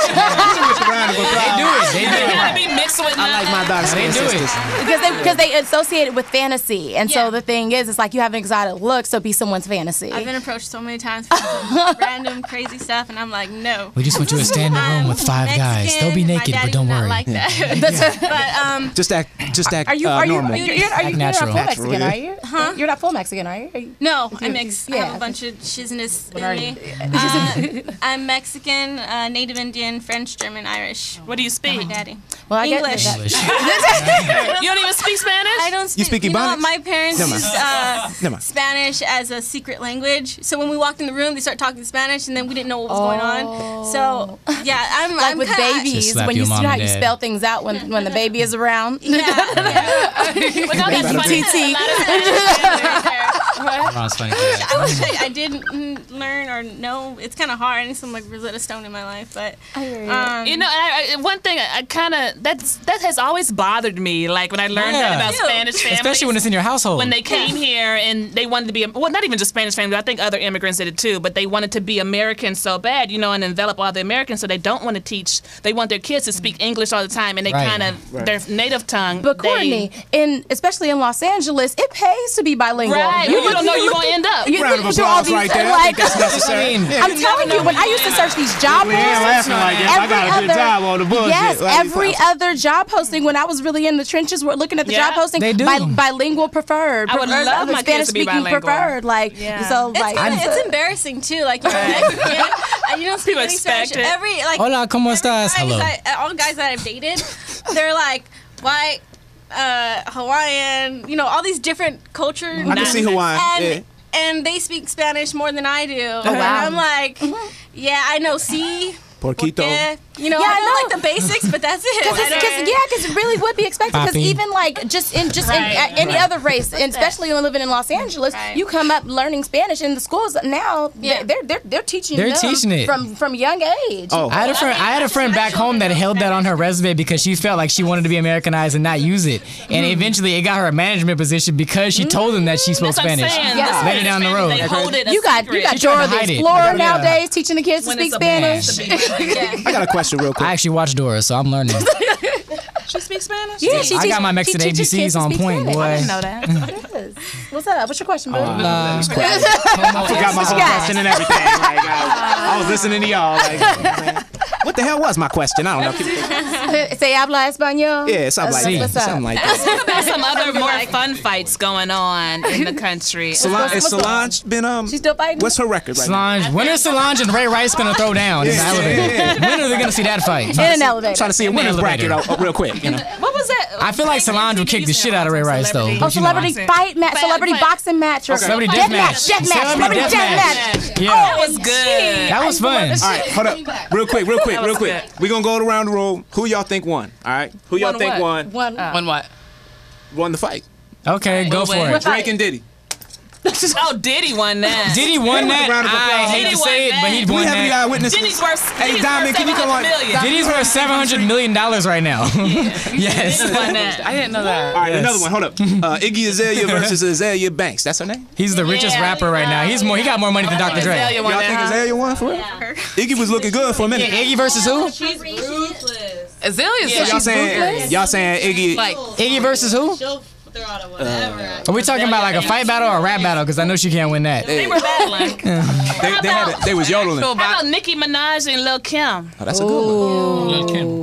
it. They do it. Gotta be mixed with. I like my daughters. They do it because they associate it with fantasy, and so the thing is, it's like you have an exotic look, so be someone's fantasy. I've been approached so many times for some random crazy stuff, and I'm like, no. We just want you to stand in a room with 5 guys. They'll be naked, but don't worry. Like that. Just act Are you normal. You're not full Mexican, yeah. are you? Huh? You're not full Mexican, are you? No, I'm mixed. I have a bunch of shizness in me. I'm Mexican, Native Indian, French, German, Irish. What do you speak? My daddy. Well, I English. You don't even speak Spanish? I don't speak. You speak Ebonics? My parents used Spanish as a secret language. So when we walked in the room, they started talking Spanish, and then we didn't know what was going on. So yeah, I'm like with babies when you see how you spell things out when the baby is around. But no, that's funny. I wish I didn't learn or know. It's kind of hard. I need some like Rosetta Stone in my life, but you know, one thing I kind of that has always bothered me. Like when I learned that about Spanish families, especially when it's in your household. When they came here and they wanted to be not even just Spanish families. I think other immigrants did it too. But they wanted to be American so bad, you know, and envelop all the Americans. So they don't want to teach. They want their kids to speak English all the time, and they kind of their native tongue. But Courtney, especially in Los Angeles, it pays to be bilingual. Right. You don't know you're going to end up. Round of applause right there. Like, That's necessary. I'm telling you, when I used to search these job postings, I got a good job on the bullshit. Yes, every other job posting when I was really in the trenches, we're looking at the job posting. They do. Bilingual preferred. I would love my kids to be bilingual. Preferred. Like, so like it's embarrassing too. Like you're Mexican, you don't speak People any Spanish. expect it. Hola, ¿cómo estás? Hello. All the guys that I've dated, they're like white, Hawaiian, you know, all these different cultures. I can see Hawaiian. And they speak Spanish more than I do. Oh, wow. And I'm like, yeah, I know C. Porquito. You know, I know like the basics, but that's it. Because it really would be expected. Because even like just in any other race, and especially when living in Los Angeles, you come up learning Spanish in the schools now. They're teaching. They're teaching it from young age. Oh, I had a friend back home that held that on her resume because she felt like she wanted to be Americanized and not use it, and eventually it got her a management position because she told them that she spoke Spanish. Later down the road, you got Dora the Explorer nowadays teaching the kids to speak Spanish. I got a question real quick. I actually watched Dora, so I'm learning. She speaks Spanish? Yeah, I got my Mexican ABCs on point, boy. I didn't know that. What's up? What's your question, bro? I forgot my whole question and everything. Like, I was listening to y'all. Like, what the hell was my question? I don't know. ¿Se habla español? Yeah, something like that. There's some other more fun fights going on in the country. Has Solange been She's still fighting? What's her record right now? When is Solange and Ray Rice gonna throw down in the elevator? When are they gonna see that fight? In an elevator. I'm trying to see a winner's bracket real quick. You know. What was that? I feel like Solange would kick the shit out of Ray Rice though. Oh, celebrity fight match, celebrity boxing match, or celebrity death match, celebrity death match. Yeah, that was good. That was fun. All right, hold up, real quick. We gonna go around the room. Who y'all think won? All right, who y'all think won? Won what? Won the fight. Okay, go for it. Drake and Diddy. Oh, Diddy won that. Diddy won that? I hate to say it, but he won that. We have witnesses. Diddy's worth, hey, Diamond, can you come on? Diddy's worth $700 million right now. Yes. Diddy won that. I didn't know that. All right, another one. Hold up. Iggy Azalea versus Azalea Banks. That's her name? He's the richest rapper right now. He got more money than Dr. Dre. Y'all think Azalea won for real? Iggy was looking good for a minute. Iggy versus who? She's ruthless. Azalea's y'all saying Iggy? Like Iggy versus who? Are we talking about like a fight battle or a rap battle? Because I know she can't win that. They were battling. They was yodeling. How about Nicki Minaj and Lil' Kim? Oh, that's a good one. Lil' Kim.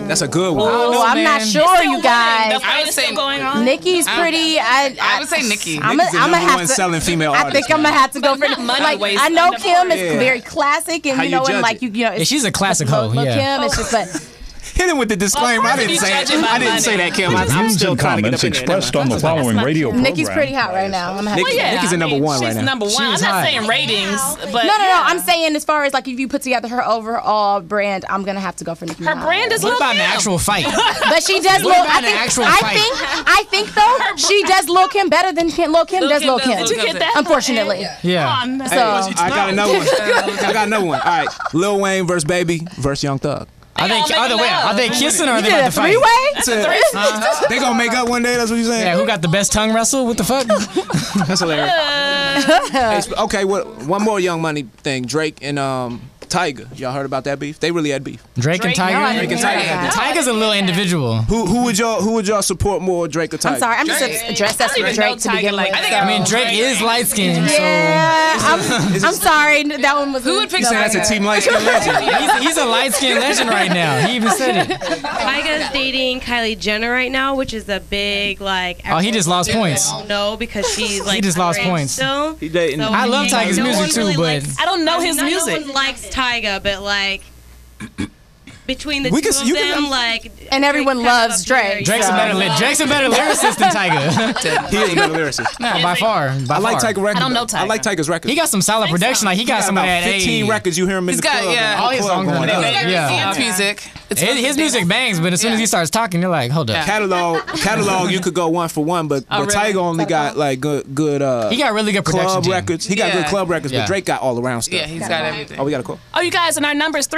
That's a good one. Oh, I'm not sure, you guys. The fight is still going on. Nikki's pretty. I would say Nikki. I'm gonna have to. Selling female I think I'm gonna have to go for money like. I know Kim is very classic, and How you know, you and judge like it? you know, Yeah, she's a classic hoe. Kim. Yeah. It's just but. Hit him with the disclaimer. I didn't say it. I didn't say that, Kim. I'm Views still and trying to get comments up in there. expressed on the following radio program. Nikki's pretty hot right now. I'm happy. Nikki's a number one right She's now. number one. I'm She's not hot. saying ratings, but No. I'm saying as far as like if you put together her overall brand, I'm gonna have to go for Nicki her Minaj. brand is What Lil' about an Kim. actual fight? But she does What look. about an actual fight? I think though she does Lil' Kim better than Lil' Kim does Lil' Kim. Did you get that? Unfortunately. Yeah. So I got another one. I got another one. All right, Lil Wayne versus Baby versus Young Thug. Are they kissing or are they you about did to a fight? three-way? They gonna make up one day. That's what you saying? Yeah, who got the best tongue wrestle? What the fuck? That's hilarious. Hey, okay, one more Young Money thing. Drake and Tyga. Y'all heard about that beef? They really had beef. Drake and Tiger. Drake and Tyga. Tiger's a little individual. Who would y'all support more, Drake or Tyga? I'm sorry, I'm just addressed as Drake to begin with. I mean, Drake is light skinned. Yeah, I'm sorry. That one was. Who would pick You said that's a team light skin legend. He's a light skinned legend right now. He even said it. Tyga's dating Kylie Jenner right now, which is a big like. Oh, he just lost points. No, because she's like. He just lost points. Still. He dating. So I love Tyga's music too, but I don't know his music. No one likes Tyga, but like. Between the We two can- of you can- them, like, And everyone loves Drake. Drake's a better lyricist than Tyga. He is a better lyricist. Nah, by far. I like Tyga records. I don't know Tyga. I like Tyga's records. He got some solid production. Like he got some of about that 15 records. You hear him in He's the got, club. yeah. All his songs are going yeah. His music. His music bangs, but as soon as he starts talking, you're like, hold up. Catalog, you could go one for one, but really? Tyga only got like good. He got really good production. club Gene. records. He got good club records, Yeah. but Drake got all around stuff. Yeah, he's got everything. Oh, we got a call. Oh, you guys, and our number is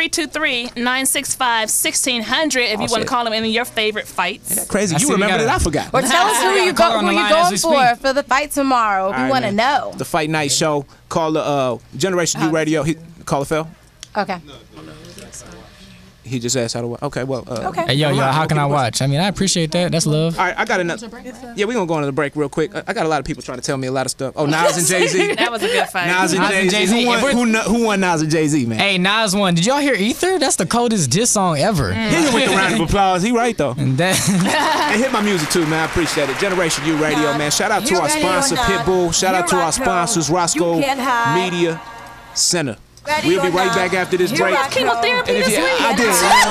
323-965-1600 if you want to call them any of your favorite fights. Crazy. I You see we remember got that? a- I forgot. Or tell us who you Call on the line as we going speak. for the fight tomorrow. We All right, want to man. know. The Fight Night Show. Call the Generation U Radio. Caller fell. Okay. He just asked how to watch. Okay, well. Hey, yo, how can I watch? I mean, I appreciate that. That's love. All right, I got another. Yeah, we're going to go into the break real quick. I got a lot of people trying to tell me a lot of stuff. Oh, Nas and Jay-Z. That was a good fight. Nas and Jay-Z. Who won Nas and Jay-Z, man? Hey, Nas won. Did y'all hear Ether? That's the coldest diss song ever. Hit him with the round of applause. He right, though. And that And hit my music, too, man. I appreciate it. Generation U Radio, man. Shout out to our sponsor, Pitbull. Shout out to our sponsors, Roscoe Media Center. We'll be right back after this break. Chemotherapy And if this you, week. I did.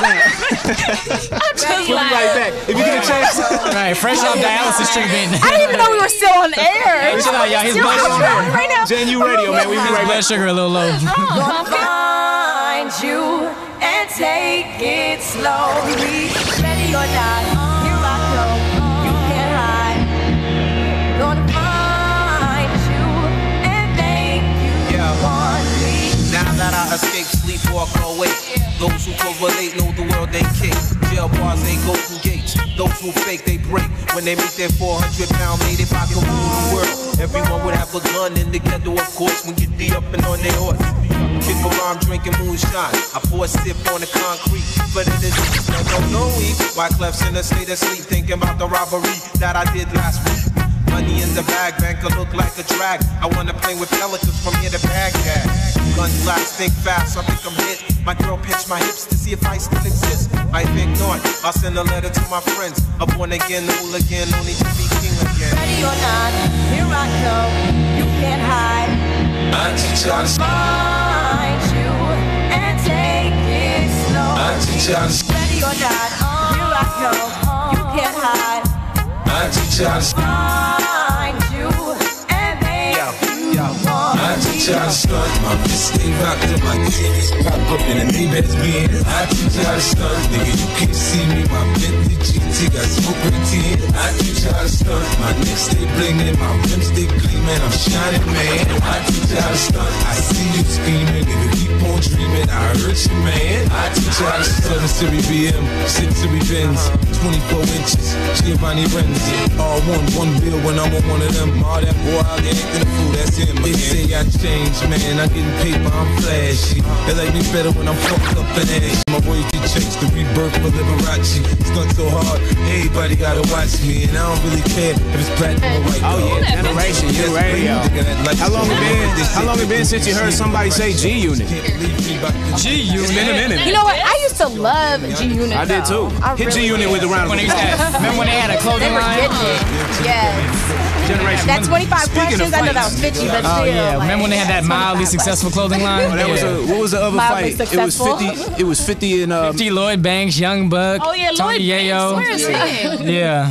We'll be right back. If you get a chance. right, fresh off dialysis treatment. I didn't even know we were still on air. Chill out, y'all. His Still blood on sugar. air right now. JNU Radio, man. We'll be right Blood back. sugar a little low. Gonna find you and take it slowly. Ready or not, here I come. You can't hide. Gonna find you and make you want me. Now that I escape, sleep, walk, or wake. Those who correlate know the world ain't cake. Jail bars ain't golden gates. Those who fake, they break. When they meet their 400-pound mate, if I could rule the world, everyone would have a gun in the ghetto, of course, when you D up and on their horse. Kick alarm, drinking moonshine. I pour a sip on the concrete, but it is no weed. Why Clef's in a state of sleep, thinking about the robbery that I did last week. Money in the bag, banker look like a drag. I wanna play with pelicans from here to Baghdad. Gun blast, think fast, I think I'm hit. My girl pinched my hips to see if I still exist. I think not, I'll send a letter to my friends. A born again hooligan, only to be king again. Ready or not, here I come. You can't hide. I teach y'all to Find you and take it slow. Ready or not, here I come. You can't hide. I teach y'all to Find you and make you want I teach y'all to stunt. My fist stay rocked in my titties. Pop up in the neighbor's being. I teach y'all to stunt. Nigga, you can't see me. My Bentley GT got smoke with tears. I teach y'all to stunt. My neck stay blingin'. My rims stay gleamin'. I'm shining, man. I teach y'all to stunt. I see you screaming. Nigga, keep on dreaming. I hurt you, man. I teach y'all to stunt. 7 Series BM, 6 Series Benz, 24 inches. Giovanni Renzi. All one bill when I'm on one of them. All that boy out there acting a fool. That's him. They say I changed. change, man. I'm getting paper, I'm flashy. They like me better when I'm fucked up and ass. My royalty checks the rebirth of Liberace. Stunt so hard, everybody gotta watch me. And I don't really care if it's platinum or white. Oh yeah, Generation U Radio. How long it been since you heard somebody say G Unit? G Unit. It's been a minute. You know what? I used to love G Unit. I did too. Hit G Unit with the round of applause. Remember when they had a clothing line? Yes. Generation. That 25 questions, I know that was 50, but still. Oh yeah, remember when they had that mildly successful clothing line? That was what was the other Mildly fight? successful. It was 50 and 50 Lloyd Banks, Young Buck, Oh yeah, Tony Lloyd Banks. Yayo. Where is he? Yeah.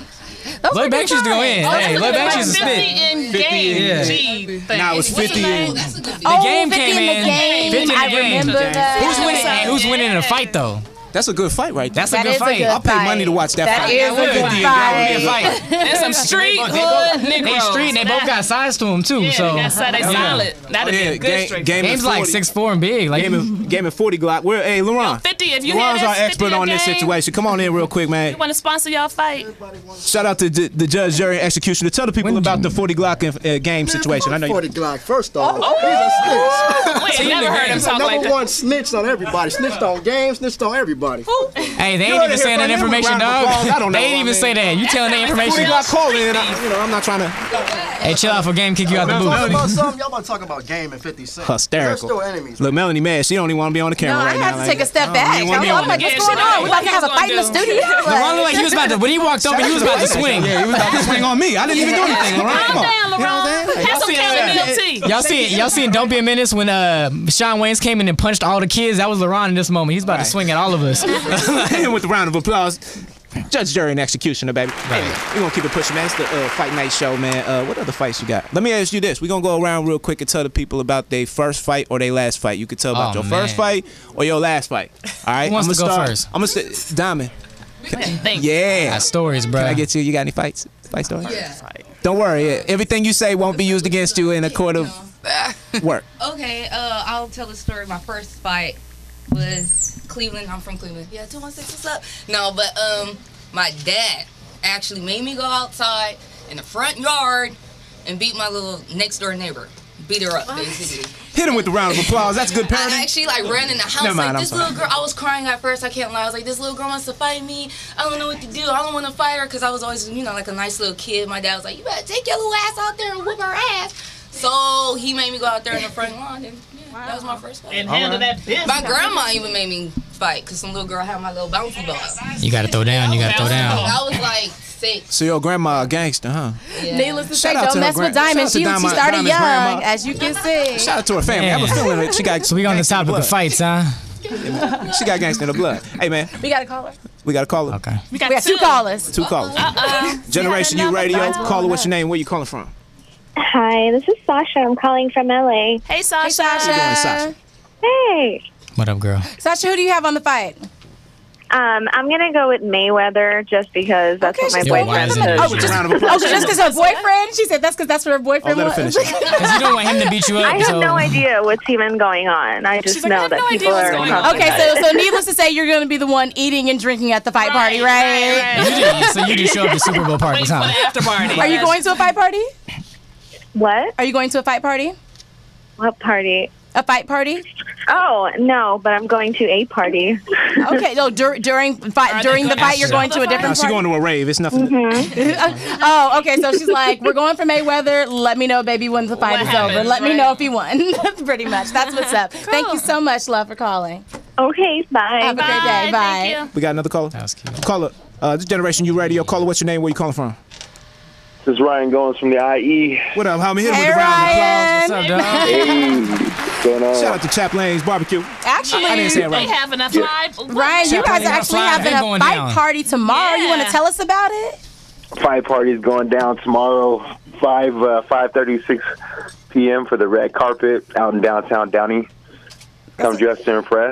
Lloyd Banks used to go in. Hey, Lloyd Banks used to 50 spit. in 50 game. in- G thing. Nah, it was 50 and The game came in. 50 in the I game. remember that. Who's winning in a fight though? that's a good fight right there. That's a good fight. I'll pay money to watch that fight. That is a good fight. There's some street hood They Negroes. street. They both got size to them too. Yeah, So they solid. That'd be a good street. game's like 6'4" and big. Like Game of 40 Glock. Hey, Laurent. 50. If you Laurent's hear our this, 50 expert a on this game, situation. Come on in real quick, man. You want to sponsor y'all fight? Shout out to the judge, jury, and executioner. Tell the people about the 40 Glock and game situation. I know 40 Glock. First off, he's a snitch. Wait, never heard him He's a talk like number that. one snitch on everybody. Snitched on games, snitched on everybody. Hey, they ain't even saying that information, dog. I don't know. They ain't even say that. You telling that 40 information? Glock calling, I'm not trying to. Hey, chill out for game, kick you out the Talk booth. about something. Y'all about to talk about game and 50 Cent. Hysterical. They're still enemies. Look, Melanie mad. She don't even want to be on the camera No, right I now. have to take a step back. you wanna be I'm on like, it. what's going on? We about to have a fight in the studio. LeBron looked like he was about to. When he walked over, he was about to swing. Yeah, he was about to swing on me. I didn't even do anything. Laurent, come Calm on. down, LeBron. Have some chamomile tea. Y'all seen Don't Be a Menace when Shawn Wayans came in and punched all the kids? That was LeBron in this moment. He's about to swing at all of us. And with the round of applause, judge, jury, and executioner, baby. Hey, we're going to keep it pushing, man. It's the Fight Night show, man. What other fights you got? Let me ask you this. We're going to go around real quick and tell the people about their first fight or their last fight. You could tell about your first fight or your last fight. All right? Who wants to go first? I'm going to say, Diamond. Thanks. Yeah. Got stories, bro. Can I get you? You got any fights? Fight stories? Yeah. Don't worry. Everything you say won't be used against you in a court of work. Okay, I'll tell the story. My first fight was Cleveland. I'm from Cleveland. Yeah, 216, what's up? No, but my dad actually made me go outside in the front yard and beat my little next door neighbor. Beat her up, basically. Hit him with the round of applause. That's good parenting. I actually ran in the house. Never mind, like this little girl. I was crying at first. I can't lie. I was like, this little girl wants to fight me. I don't know what to do. I don't want to fight her because I was always, like a nice little kid. My dad was like, you better take your little ass out there and whip her ass. So he made me go out there in the front lawn, and that was my first fight. And handle that business. My grandma even made me fight because some little girl had my little bouncy ball. You gotta throw down. You gotta throw down. I was like 6. So your grandma a gangster, huh? Yeah. Needless to say, Shout out don't to mess her with gran- Diamond. shout She out to Diamond- started Diamond's young, grandma. as you can see. Shout out to her family. I have a feeling that she got. So we on the topic of fights, huh? She got gangster in the blood. Hey man, We got a caller. we got a caller. Okay. We got two callers. Two callers. Generation U Radio. Caller, what's your name? Where you calling from? Hi, this is Sasha. I'm calling from LA. Hey, Sasha. How you doing, Sasha? Hey. What up, girl? Sasha, who do you have on the fight? I'm gonna go with Mayweather just because that's what my boyfriend says. Just because her boyfriend? She said that's because that's what her boyfriend was. Because you don't want him to beat you up. I have so. no idea what's even going on. I just know that people are talking Okay, about it. so needless to say, you're going to be the one eating and drinking at the fight party, right? So you just show up to Super Bowl parties, huh? After party. Are you going to a fight party? What? Are you going to a fight party? What party? A fight party? Oh no, but I'm going to a party. Okay, no. During the fight, you're going to a different She's party. going to a rave. It's nothing. Oh, okay. So she's like, "We're going for Mayweather. Let me know, baby, when the fight is over. Let me know if he won." That's pretty much. That's what's up. Thank you so much, love, for calling. Okay, bye. Have a great day. Bye. We got another caller. That was cute. Caller, this Generation U Radio. Caller, what's your name? Where you calling from? This is Ryan Goins from the IE. What up, homie? Hit him Hey, with a round of applause. Ryan. What's up, dog? Hey, what's going on? Shout out to Chaplin's Barbecue. Actually, I didn't say it right. They having a fight. Ryan, you guys are actually having a fight party tomorrow. You want to tell us about it? Fight party is going down tomorrow, 5:36 p.m. for the red carpet out in downtown Downey. Come dressed to impress.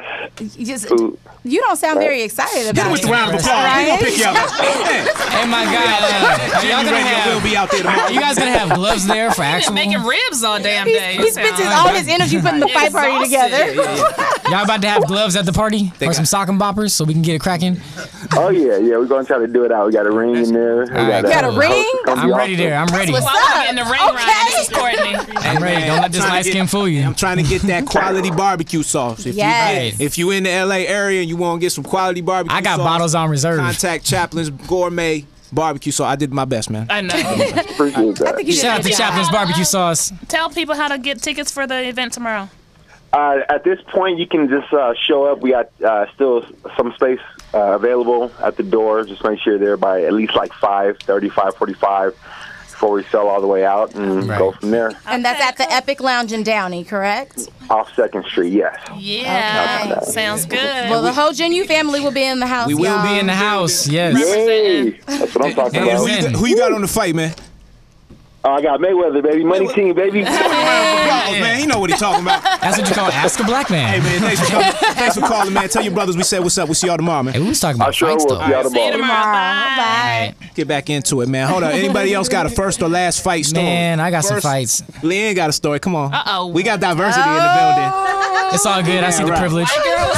You don't sound very excited about it. With the round of applause. We're gonna pick you up. Hey, my God. Y'all gonna have, will be out there tomorrow. you guys gonna have gloves there for actual? Making ribs all damn day. He spends all his energy putting the fight party together. Y'all about to have gloves at the party? Or some sock and boppers so we can get it cracking? Oh, yeah. We're going to try to do it out. We got a ring in there. You got a ring? I'm ready there. I'm ready. What's up? Getting the ring right. This is Courtney. I'm ready. Don't let this light skin fool you. I'm trying to get that quality barbecue sauce. If you in the LA area and you want to get some quality barbecue sauce, I got bottles on reserve. Contact Chaplin's Gourmet Barbecue Sauce. I did my best, man. I know. Appreciate that. Shout out to Chaplin's Barbecue Sauce. Tell people how to get tickets for the event tomorrow. At this point, you can just show up. We got still some space available at the door. Just make sure you're there by at least like 5:30, 5:45 before we sell all the way out and go from there. And that's at the Epic Lounge in Downey, correct? Off 2nd Street, yes. Yeah, Okay. Sounds good. Well, the whole Gen U family will be in the house. We will be in the house, yes. Yay! That's what I'm talking about. Who you got on the fight, man? I got Mayweather, baby. Money team, baby. Man, you know what he's talking about. That's what you call ask a black man. Hey, man, thanks for calling, man. Tell your brothers we said what's up. We'll see y'all tomorrow, man. Hey, we was talking about fights, though. See y'all tomorrow. See you tomorrow. Bye. Get back into it, man. Hold on. Anybody else got a first or last fight story? Man, I got some fights. Leanne got a story. Come on. Uh-oh. We got diversity in the building. It's all good. I see the privilege.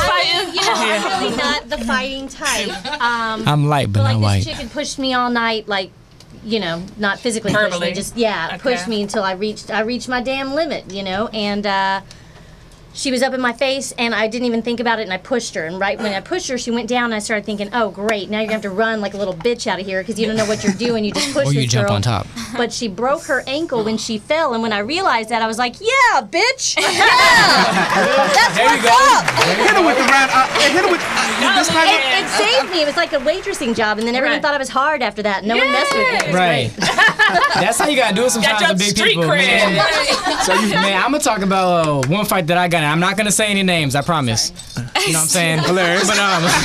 I'm really not the fighting type. I'm light, but not white. This chicken pushed me all night, like, you know, not physically pushed me, just pushed me until I reached my damn limit, you know, and she was up in my face and I didn't even think about it and I pushed her, and right when I pushed her she went down and I started thinking, oh great, now you're gonna have to run like a little bitch out of here because you don't know what you're doing, you just push or you this jump girl. on top. But she broke her ankle when she fell, and when I realized that I was like, yeah, bitch, yeah, that's there you what's go. up. Hit her with the round. Hit her with this time. It saved me. It was like a waitressing job, and then everyone thought I was hard after that. No one messed with me. Right. That's how you gotta do it sometimes with big people, man. So man, I'm gonna talk about one fight that I got. I'm not gonna say any names, I promise. You know what I'm saying? Hilarious. But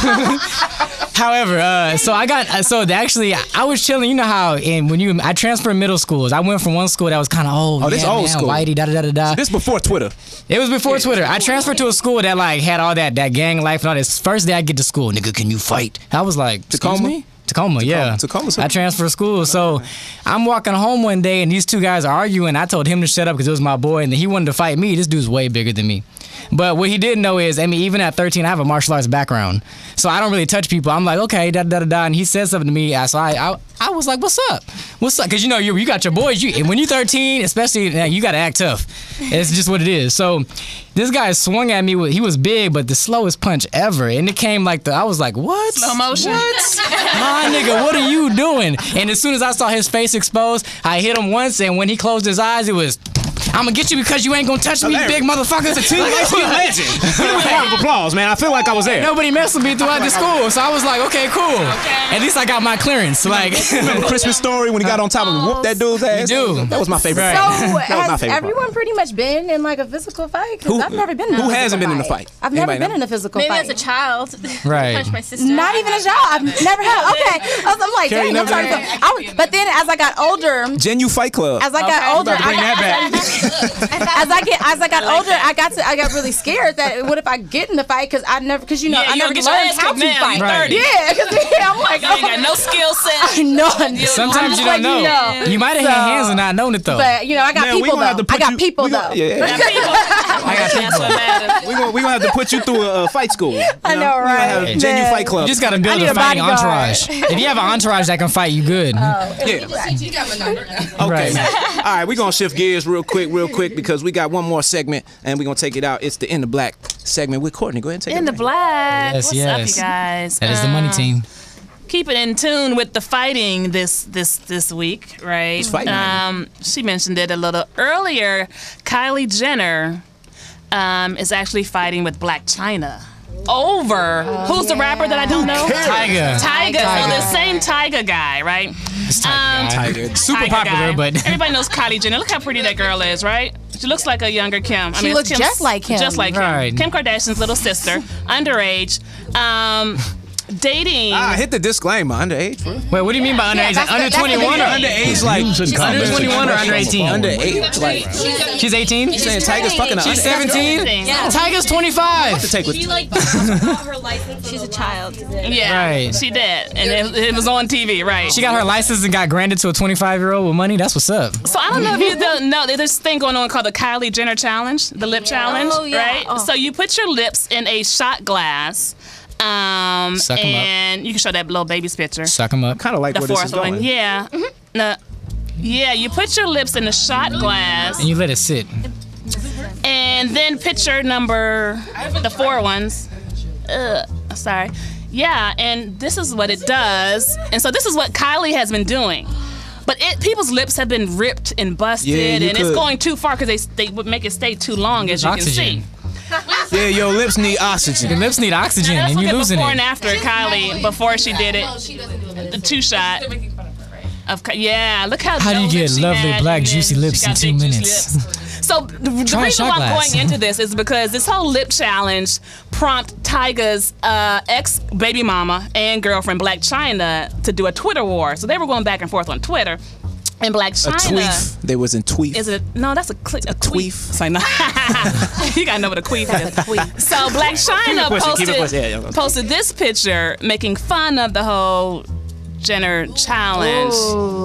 however, actually I was chilling. You know how I transferred middle schools. I went from one school that was kind of this old school. Whitey, da da da da. This before Twitter. It was before Twitter. I transferred to a school that like had all that gang life and all this. First day I get to school, nigga, can you fight? I was like, excuse me? Tacoma, yeah. I transferred schools. So I'm walking home one day and these two guys are arguing. I told him to shut up because it was my boy and he wanted to fight me. This dude's way bigger than me. But what he didn't know is, I mean, even at 13, I have a martial arts background. So I don't really touch people. I'm like, okay, da da da da. And he said something to me. So I was like, what's up? What's up? Because, you know, you got your boys. And when you're 13, especially, you got to act tough. It's just what it is. So this guy swung at me. He was big, but the slowest punch ever. And it came like I was like, what? Slow motion. What? My nigga, what are you doing? And as soon as I saw his face exposed, I hit him once. And when he closed his eyes, it was, I'm gonna get you because you ain't gonna touch me, big motherfucker. It's a legend. Round of applause, man. I feel like I was there. Nobody messed with me throughout the school, so I was like, okay, cool. At least I got my clearance. Like, remember Christmas Story when he got on top and whooped that dude's ass? You do. That was my favorite. So that was my favorite everyone part. pretty much been in like a physical fight? Because I've never been in a physical fight. Who hasn't been in a fight? I've never been in a physical fight. Maybe as a child. Right. Punched my sister. Not even a child. I've never had. Okay. I'm like, dang, I'm trying to. But then as I got older, Gen U Fight Club. As I got older, bring that back. As I got older, I got really scared that what if I get in the fight because I never learned how to fight. Right. Yeah, because I'm like, you ain't got no skill set. None. Sometimes you don't know. You might have had hands and not known it though. But you know, I got people though. I got people though. I got people. We gonna have to put you through a fight school. I know, right? Gen U Fight Club. You just gotta build a fighting entourage. If you have an entourage that can fight, you good. Yeah. Okay. All right, we're gonna shift gears real quick because we got one more segment and we're gonna take it out. It's the In the Black segment with Courtney. Go ahead and take it. In the Black. Yes, What's up, you guys? That is the money team. Keep it in tune with the fighting this week, right? It's fighting. She mentioned it a little earlier. Kylie Jenner is actually fighting with Black China. Who's the rapper that I don't know? Tyga. So the same Tyga guy, right? It's Tyga. Super popular, but everybody knows Kylie Jenner. Look how pretty that girl is, right? She looks like a younger Kim. She looks just like him. Just like Kim. Kim Kardashian's little sister, underage. dating. Hit the disclaimer. Underage, bro. Wait, what do you mean by underage? Under 21 or underage? Like under 21 or under 18? Underage, like she's 18. You saying Tiger's fucking? She's 17. Yeah. Tiger's 25. To take with She like got her license. She's a child. Yeah, Right. she did, and it was on TV, right? She got her license and got granted to a 25-year-old with money. That's what's up. So I don't know if you don't know, there's this thing going on called the Kylie Jenner challenge, the lip challenge, right? Oh. So you put your lips in a shot glass, Suck 'em up. and you can show that little baby's picture. Suck them up. Kind of like The where this fourth is going. one, yeah. No, yeah, you put your lips in the shot glass, And you let it sit. and then picture the 4 ones. Sorry. Yeah, and this is what it does. And so this is what Kylie has been doing. But people's lips have been ripped and busted, Yeah, you and could. it's going too far because they would make it stay too long, as you Oxygen. can see. Yeah, your lips need oxygen. Your lips need oxygen, Let's and look you at losing before it. and after Kylie, before she did it, the 2-shot. Yeah, look how How do you no get lips she lovely had, black and then juicy lips she in got 2 big, juicy minutes? lips. So the Try a reason shot why I'm glass. going into this is because this whole lip challenge prompted Tyga's ex-baby mama and girlfriend Black China to do a Twitter war. So they were going back and forth on Twitter. And Black China. A tweef. They was in tweef. Is it? No, that's a queef. Sorry, no. You gotta know what a queef is. So Black China posted this picture making fun of the whole Jenner challenge.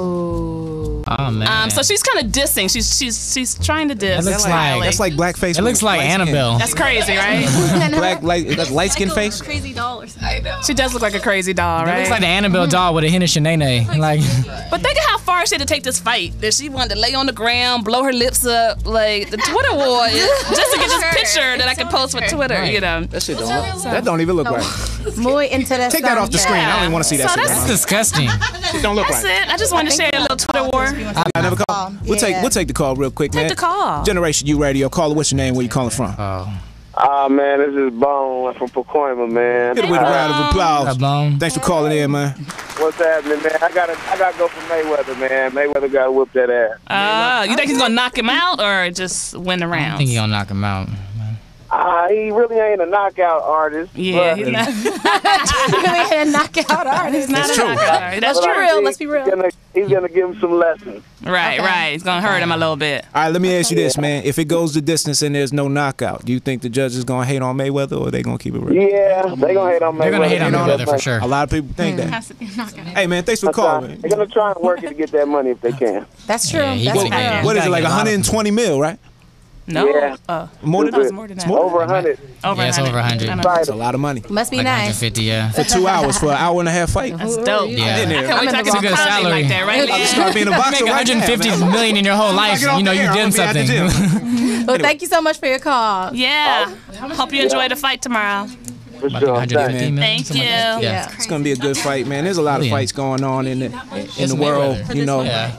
Oh man. So she's kind of dissing. She's trying to diss. That looks like That's like blackface. it looks like Annabelle. That's crazy, right? That's light skin face. Crazy doll or something. I know. She does look like a crazy doll, That right? looks like the Annabelle doll with a hint of Shanae. Like, But think of how far she had to take this fight. That she wanted to lay on the ground, blow her lips up, like the Twitter war, just to get this picture that I could post for Twitter. You know. That shit don't look. That don't even look right. Muy interesante. Take that off the screen. I don't even want to see that So shit. that's disgusting. It don't look That's right. it. I just wanted to share a little Twitter war. I never call. We'll take the call real quick, man. Take the call. Generation U Radio. Caller, what's your name? Where you calling from? Man, this is Bone from Pacoima, man. Get it with a round of applause. Thanks for calling in, man. What's happening, man? I gotta go for Mayweather, man. Mayweather gotta whip that ass. You think he's gonna knock him out or just win the I round? think he gonna knock him out. He really ain't a knockout artist. Yeah, but he's not. He really had a knockout artist. He's not That's a true. knockout artist. That's but I true. think Let's be real. He's gonna give him some lessons. Right, right. It's gonna hurt him a little bit. All right, let me ask you this, man. If it goes the distance and there's no knockout, do you think the judge is gonna hate on Mayweather or they gonna keep it real? Yeah, they gonna hate on Mayweather. They're gonna hate on Mayweather for sure. A lot of people think that. Has to be a knockout. Hey, man, thanks for calling, man. They're gonna try and work it to get that money if they can. That's true. Yeah, he That's gotta get true. it. What is it, Gotta like get a lot of 120 mil, right? No. Yeah. More than That was that? more than that. Over 100. Over Yeah, it's over 100. I know. That's a lot of money. Must be Like nice. 150, yeah. For 2 hours, for an hour and a half fight. That's dope. Yeah. In there. Can we talk That's a about good comedy salary. like that, right? I'll start being a boxer Make right now, 150 man. million in your whole life. get off You know the you air, did I'll be at the something. Well, thank you so much for your call. Yeah. Hope you enjoy the fight tomorrow. For sure. 150 million. Thank something you. like that. Yeah. It's gonna be a good fight, man. There's a lot of Yeah. fights going on in the It's world, Mayweather. you know. Yeah.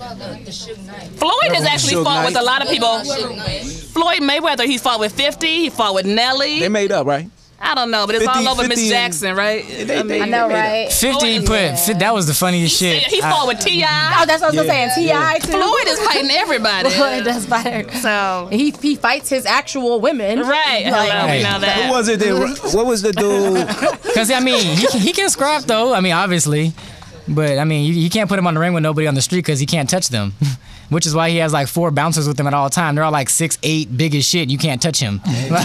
Floyd has actually Suge fought with Knight. a lot of people. Floyd Mayweather, he fought with 50. He fought with Nelly. They made up, right? I don't know, but it's 50, all over Miss 50 Jackson, right? I know, right? 50 put. That was the funniest shit. He fought with T.I. Oh, that's what I was saying. T.I. too. Floyd is fighting everybody. Floyd does fight. So He fights his actual women. right, hello, we know that. Who was it? What was the dude? Because, I mean, he can scrap, though. I mean, obviously. But, I mean, you can't put him on the ring with nobody on the street because he can't touch them. Which is why he has, like, 4 bouncers with him at all time. They're all, like, 6'8", big as shit. You can't touch him.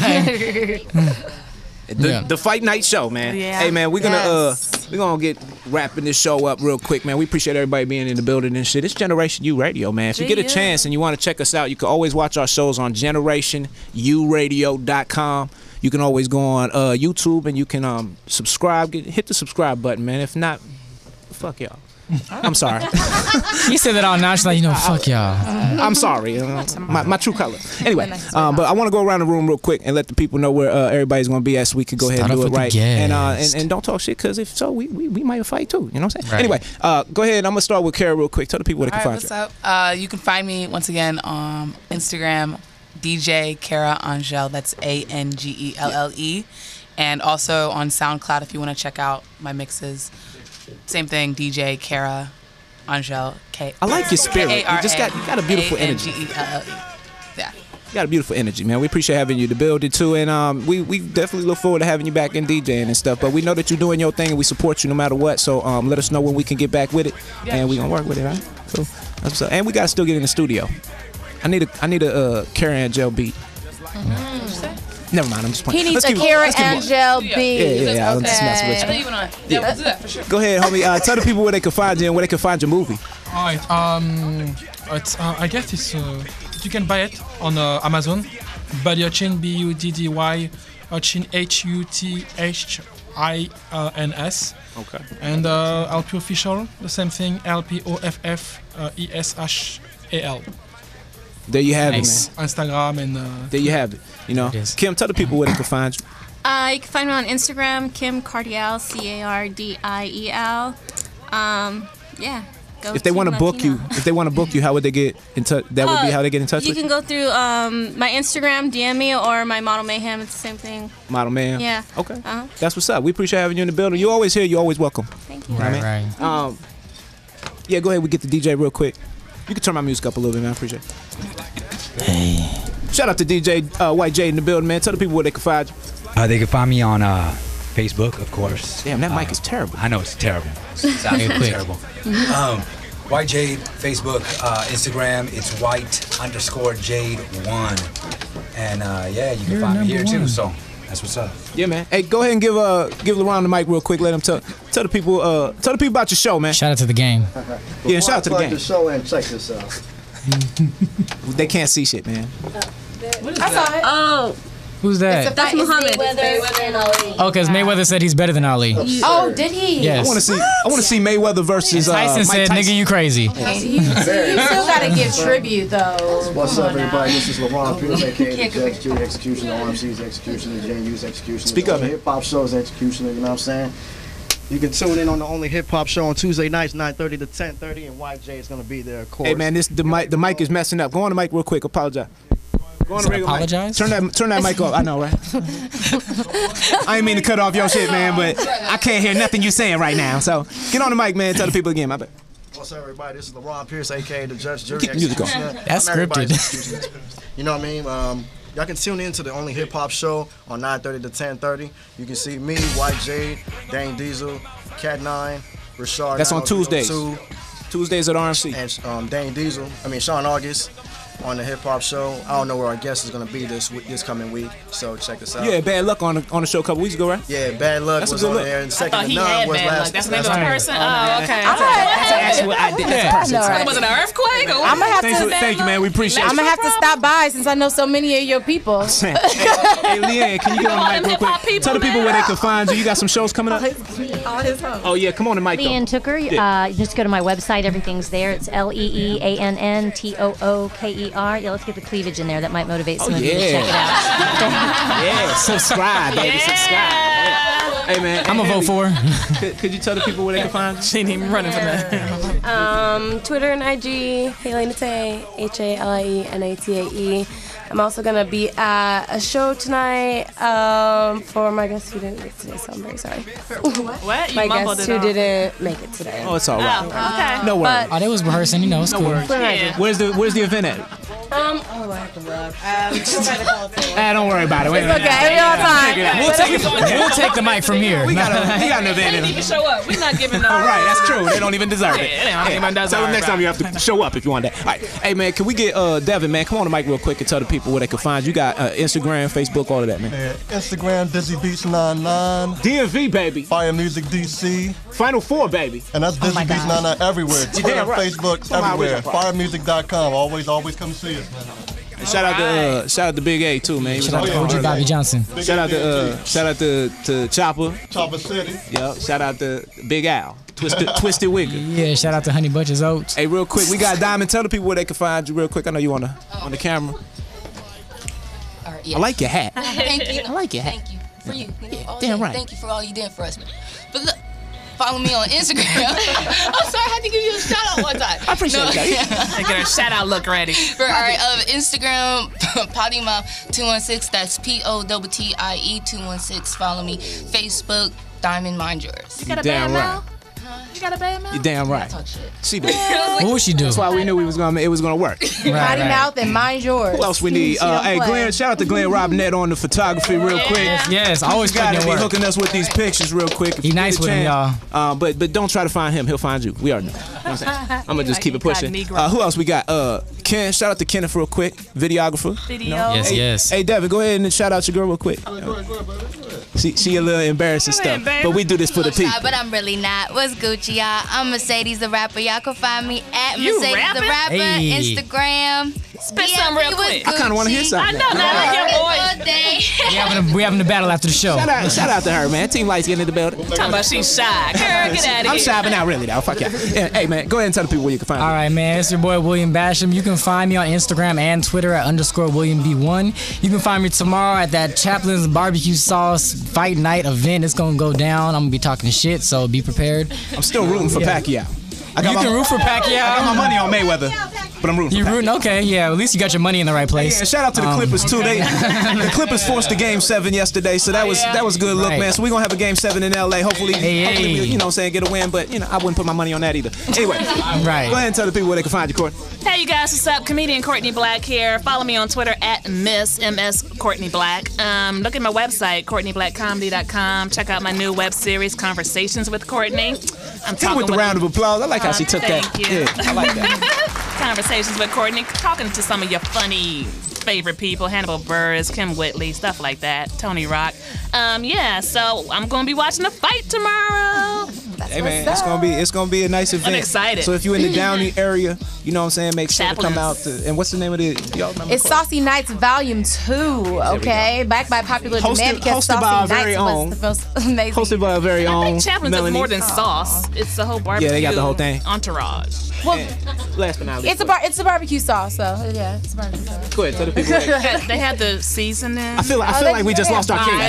The Fight Night Show, man. Yeah. Hey, man, we're gonna get wrapping this show up real quick, man. We appreciate everybody being in the building and shit. It's Generation U Radio, man. If you get a chance and you want to check us out, you can always watch our shows on GenerationURadio.com. You can always go on YouTube and you can subscribe. Hit the subscribe button, man. If not, fuck y'all. I'm sorry. You said that all nonchalant, fuck y'all. I'm sorry. My true color. Anyway, but I want to go around the room real quick and let the people know where everybody's going to be at so we can go ahead and do it right. And don't talk shit, because if so, we might fight too. You know what I'm saying? Right. Anyway, go ahead. I'm going to start with Kara real quick. Tell the people where they can find you. What's up? You can find me once again on Instagram, DJ Kara Angelle. That's ANGELLE. And also on SoundCloud if you want to check out my mixes. Same thing, DJ Kara Angelle. I like your spirit. You got a beautiful energy. ANGELLE. Yeah. You got a beautiful energy, man. We appreciate having you in the building too, and we definitely look forward to having you back in DJing and stuff. But we know that you're doing your thing, and we support you no matter what. So let us know when we can get back with it, and we gonna work with it, right? So that's what's up. And we gotta still get in the studio. I need a Cara Angelle beat. Never mind, I'm just playing. He needs a Cara Angelle beat. Yeah. I'm just messing with you. I know you wanna. Yeah, we'll do that for sure. Go ahead, homie. Tell the people where they can find you and where they can find your movie. All right. It's I guess it's you can buy it on Amazon. Buddhychin, Buddy Hutchin, Huthins. Okay. And LP Offishal, the same thing. LPOFFESHAL. There you have Nice. it, man. Instagram and. There you have it. You know, Kim, tell the people where they can find you. You can find me on Instagram, Kim Cardiel, Cardiel. Yeah. Go If they want to book you, how would they get in touch? That would be how they get in touch You with can you? go through my Instagram, DM me, or my Model Mayhem. It's the same thing. Model Man. Yeah. Okay. That's what's up. We appreciate having you in the building. You're always here. You're always welcome. Thank you. Right. Yeah, go ahead. We get the DJ real quick. You can turn my music up a little bit, man. I appreciate it. Hey. Shout out to DJ White Jade in the building, man. Tell the people where they can find you. They can find me on Facebook, of course. Damn, that mic is terrible. I know it's terrible. It's absolutely terrible. White Jade, Facebook, Instagram. It's White_Jade1, and yeah, you can find me here too. So that's what's up. Yeah, man. Hey, go ahead and give LeRon the mic real quick. Let him tell the people about your show, man. Shout out to the game. Yeah, shout out to the game. The show and check this out. They can't see shit, man. I saw it. Oh. Who's that? That's Muhammad. Mayweather and Ali. Oh, because Mayweather said he's better than Ali. Oh, did he? Yes. I want to see Mayweather versus Tyson said, Mike "Nigga, you crazy." You still gotta give tribute though. What's up, everybody? This is LeRon Pierce, aka the Judge Jury Executioner, OMC's Executioner, JNU's Executioner. Speak up, man. Hip Hop Show's Executioner, you know what I'm saying? You can tune in on the only hip hop show on Tuesday nights, 9:30 to 10:30, and White Jade is gonna be there, of course. Hey, man, the mic is messing up. Go on the mic real quick. Apologize. Go on the regular apologize? Mic. Turn that mic off. I know, right? I ain't mean to cut off your shit, man, but I can't hear nothing you saying right now. So get on the mic, man. Tell the people again. My bad. What's up, everybody? This is LeRon Pierce, aka the Judge Jury Keep the music on. Executioner. That's I'm everybody's scripted. executioner. You know what I mean? Y'all can tune in to the only hip hop show on 9:30 to 10:30. You can see me, White Jade, Dane Diesel, Cat 9, Rashard. That's on Tuesdays. 902, Tuesdays at RMC. And Dane Diesel. Sean August on the hip hop show. I don't know where our guest is gonna be this coming week, so check us out. Yeah, Bad Luck on the show a couple weeks ago, right? Yeah, Bad Luck That's a was good on look. there, and I second thought to he none had was bad last. luck. That's the name of the right. person. Oh, okay. That's a person. Was it an earthquake? Or I'm gonna have Thank you, man. We appreciate I'm it. gonna have to stop by since I know so many of your people. Hey, Leanne, can you get on the mic real quick? Tell the people where they can find you. You got some shows coming up? Oh, yeah. Come on the mic, though. Leanne Tooker. Just go to my website. Everything's there. It's LeeAnnTooker. Yeah, let's get the cleavage in there. That might motivate some of you to check it out. Yeah, subscribe, baby. Subscribe. Hey, man. I'm gonna vote for her. Could you tell the people where they can find you? She ain't even running for that. Twitter and IG, Halenate, HALIENATAE. I'm also gonna be at a show tonight for my guest who didn't make it today, so I'm very sorry. What? You My mumbled guest it who all. didn't make it today. Oh, it's all right. Okay. No worries. Oh, they was rehearsing. You know, it's cool. Yeah. Where's the event at? I have to look. Don't worry about it. Wait a minute. Okay, every all time. We'll take the mic from here. We got an They event. didn't even show up. We're not giving no. Oh, right, that's true. They don't even deserve it. Yeah, they don't even deserve So it, next time right. you have to show up if you want that. All right. Hey, man, can we get Devin, man? Come on the mic real quick and tell the people where they can find you. You got Instagram, Facebook, all of that, man. Yeah, Instagram, Dizzy Beats 99. DMV, baby. Fire Music DC. Final Four, baby. And that's Dizzy Beats 99 everywhere. Twitter, damn right. Facebook, Somehow we everywhere. got Firemusic.com. Always come see us, man. And shout out to Big A too, man. He was Shout out to OG Bobby Johnson. Shout out to Chopper. Chopper City. Yep. Shout out to Big Al. Twisted Wigger. Yeah, shout out to Honey Bunches Oats. Hey, real quick, we got Diamond. Tell the people where they can find you real quick. I know you on the camera. All right, yeah. I like your hat. Thank you. I like your hat. Thank you. For you. Damn right. Thank you for all you did for us. But look, follow me on Instagram. I'm sorry, I had to give you a shout out one time. I appreciate that. Get her shout out look ready. All right, Instagram, Potty Mouth 216. That's POTTIE 216. Follow me. Facebook, Diamond Mind Yours. You got a Damn band right. now? You got a bad mouth? You're damn right. She did. What would she do? That's why we knew it was gonna work. Potty mouth and mind yours. Who else we need? Hey, Glenn, shout out to Glenn Robnett on the photography real quick. Yes, always got to putting be in work. hooking us with these pictures real quick. He nice with him, y'all. But don't try to find him. He'll find you. We already know. You know what I'm saying? I'm gonna just keep it pushing. Who else we got? Ken, shout out to Kenneth real quick, videographer. Video. Yes, yes. Hey, Devin, go ahead and shout out your girl real quick. She a little embarrassing stuff, but we do this for the people. But I'm really not. What's Gucci, y'all? I'm Mercedes the rapper. Y'all can find me at You Mercedes the rapper, Hey. Instagram. Spit some real quick. I kind of want to hear something. I know now. Your voice. We having a battle after the show. Shout out to her, man. Team Lights getting in the building. Talking about she's shy. Girl, get out of here. I'm shy, but not really, though. Fuck yeah. Hey, man, go ahead and tell the people where you can find me. All right, man. It's your boy William Basham. You can find me on Instagram and Twitter at _WilliamB1. You can find me tomorrow at that Chaplin's Barbecue Sauce Fight Night event. It's gonna go down. I'm gonna be talking shit, so be prepared. I'm still rooting for Pacquiao. You can root for Pacquiao. I got my money on Mayweather, but I'm rooting for Pacquiao. Rooting? Okay, yeah. At least you got your money in the right place. Yeah, shout out to the Clippers too. The Clippers forced the Game 7 yesterday, so that was a good look, man. So we're gonna have a Game 7 in LA. Hopefully, we, you know what I'm saying, get a win. But you know, I wouldn't put my money on that either. Anyway, right. Go ahead and tell the people where they can find you, Courtney. Hey, you guys, what's up? Comedian Courtney Black here. Follow me on Twitter at MS Courtney Black. Look at my website, CourtneyBlackComedy.com. Check out my new web series, Conversations with Courtney. I'm talking with the round of applause. I like how she took that. Thank you. Yeah, I like that. Conversations with Courtney, talking to some of your funny favorite people, Hannibal Buress, Kim Whitley, stuff like that, Tony Rock. So I'm gonna be watching the fight tomorrow. Hey man, it's gonna be a nice event. I'm excited. So if you're in the Downey area, you know what I'm saying, make sure to come out. And what's the name of it? Y'all remember? It's Saucy Nights Volume 2. Okay, backed by popular demand. Hosted by our very own. Hosted by our very own. Chaplin's is more than sauce. It's the whole barbecue. Yeah, they got the whole thing. Entourage. Well, last but not least, it's a barbecue sauce, so yeah, it's a barbecue sauce. Go ahead, tell the people. They had the seasoning. I feel like we just lost our king.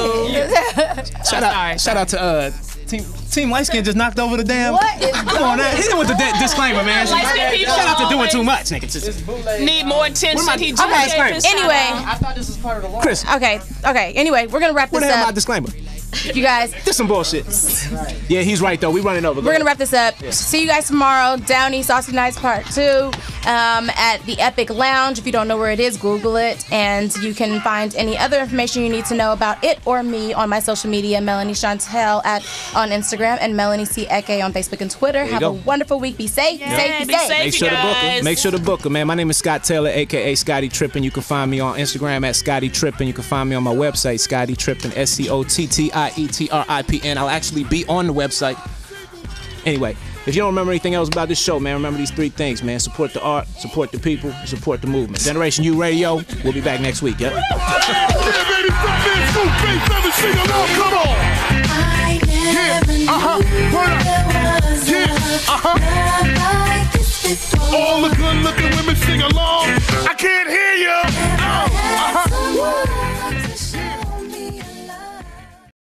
Shout out to Team Light Skin just knocked over the damn. What is Come on, now. Hit him with the disclaimer, man. Shout out to doing too much, nigga. Need more attention. Okay. Anyway, I thought this was part of the law. Chris. Okay. Anyway, we're gonna wrap this What the hell up. my disclaimer? You guys. This some bullshit. Yeah, he's right though. We running over. We're gonna wrap this up. See you guys tomorrow. Downey Saucy Nights Part 2 at the Epic Lounge. If you don't know where it is, Google it, and you can find any other information you need to know about it or me on my social media, Melanie Chantel on Instagram and Melanie C. Eke on Facebook and Twitter. Have a wonderful week. Be safe. Be safe. Make sure to book her. Make sure to book her, man. My name is Scott Taylor, aka Scotty Trippin. You can find me on Instagram at Scotty Trippin. You can find me on my website, Scotty Trippin, SCOTTIETRIPN. I'll actually be on the website. Anyway, if you don't remember anything else about this show, man, remember these 3 things, man. Support the art, support the people, support the movement. Generation U Radio. We'll be back next week. Yep. Come on.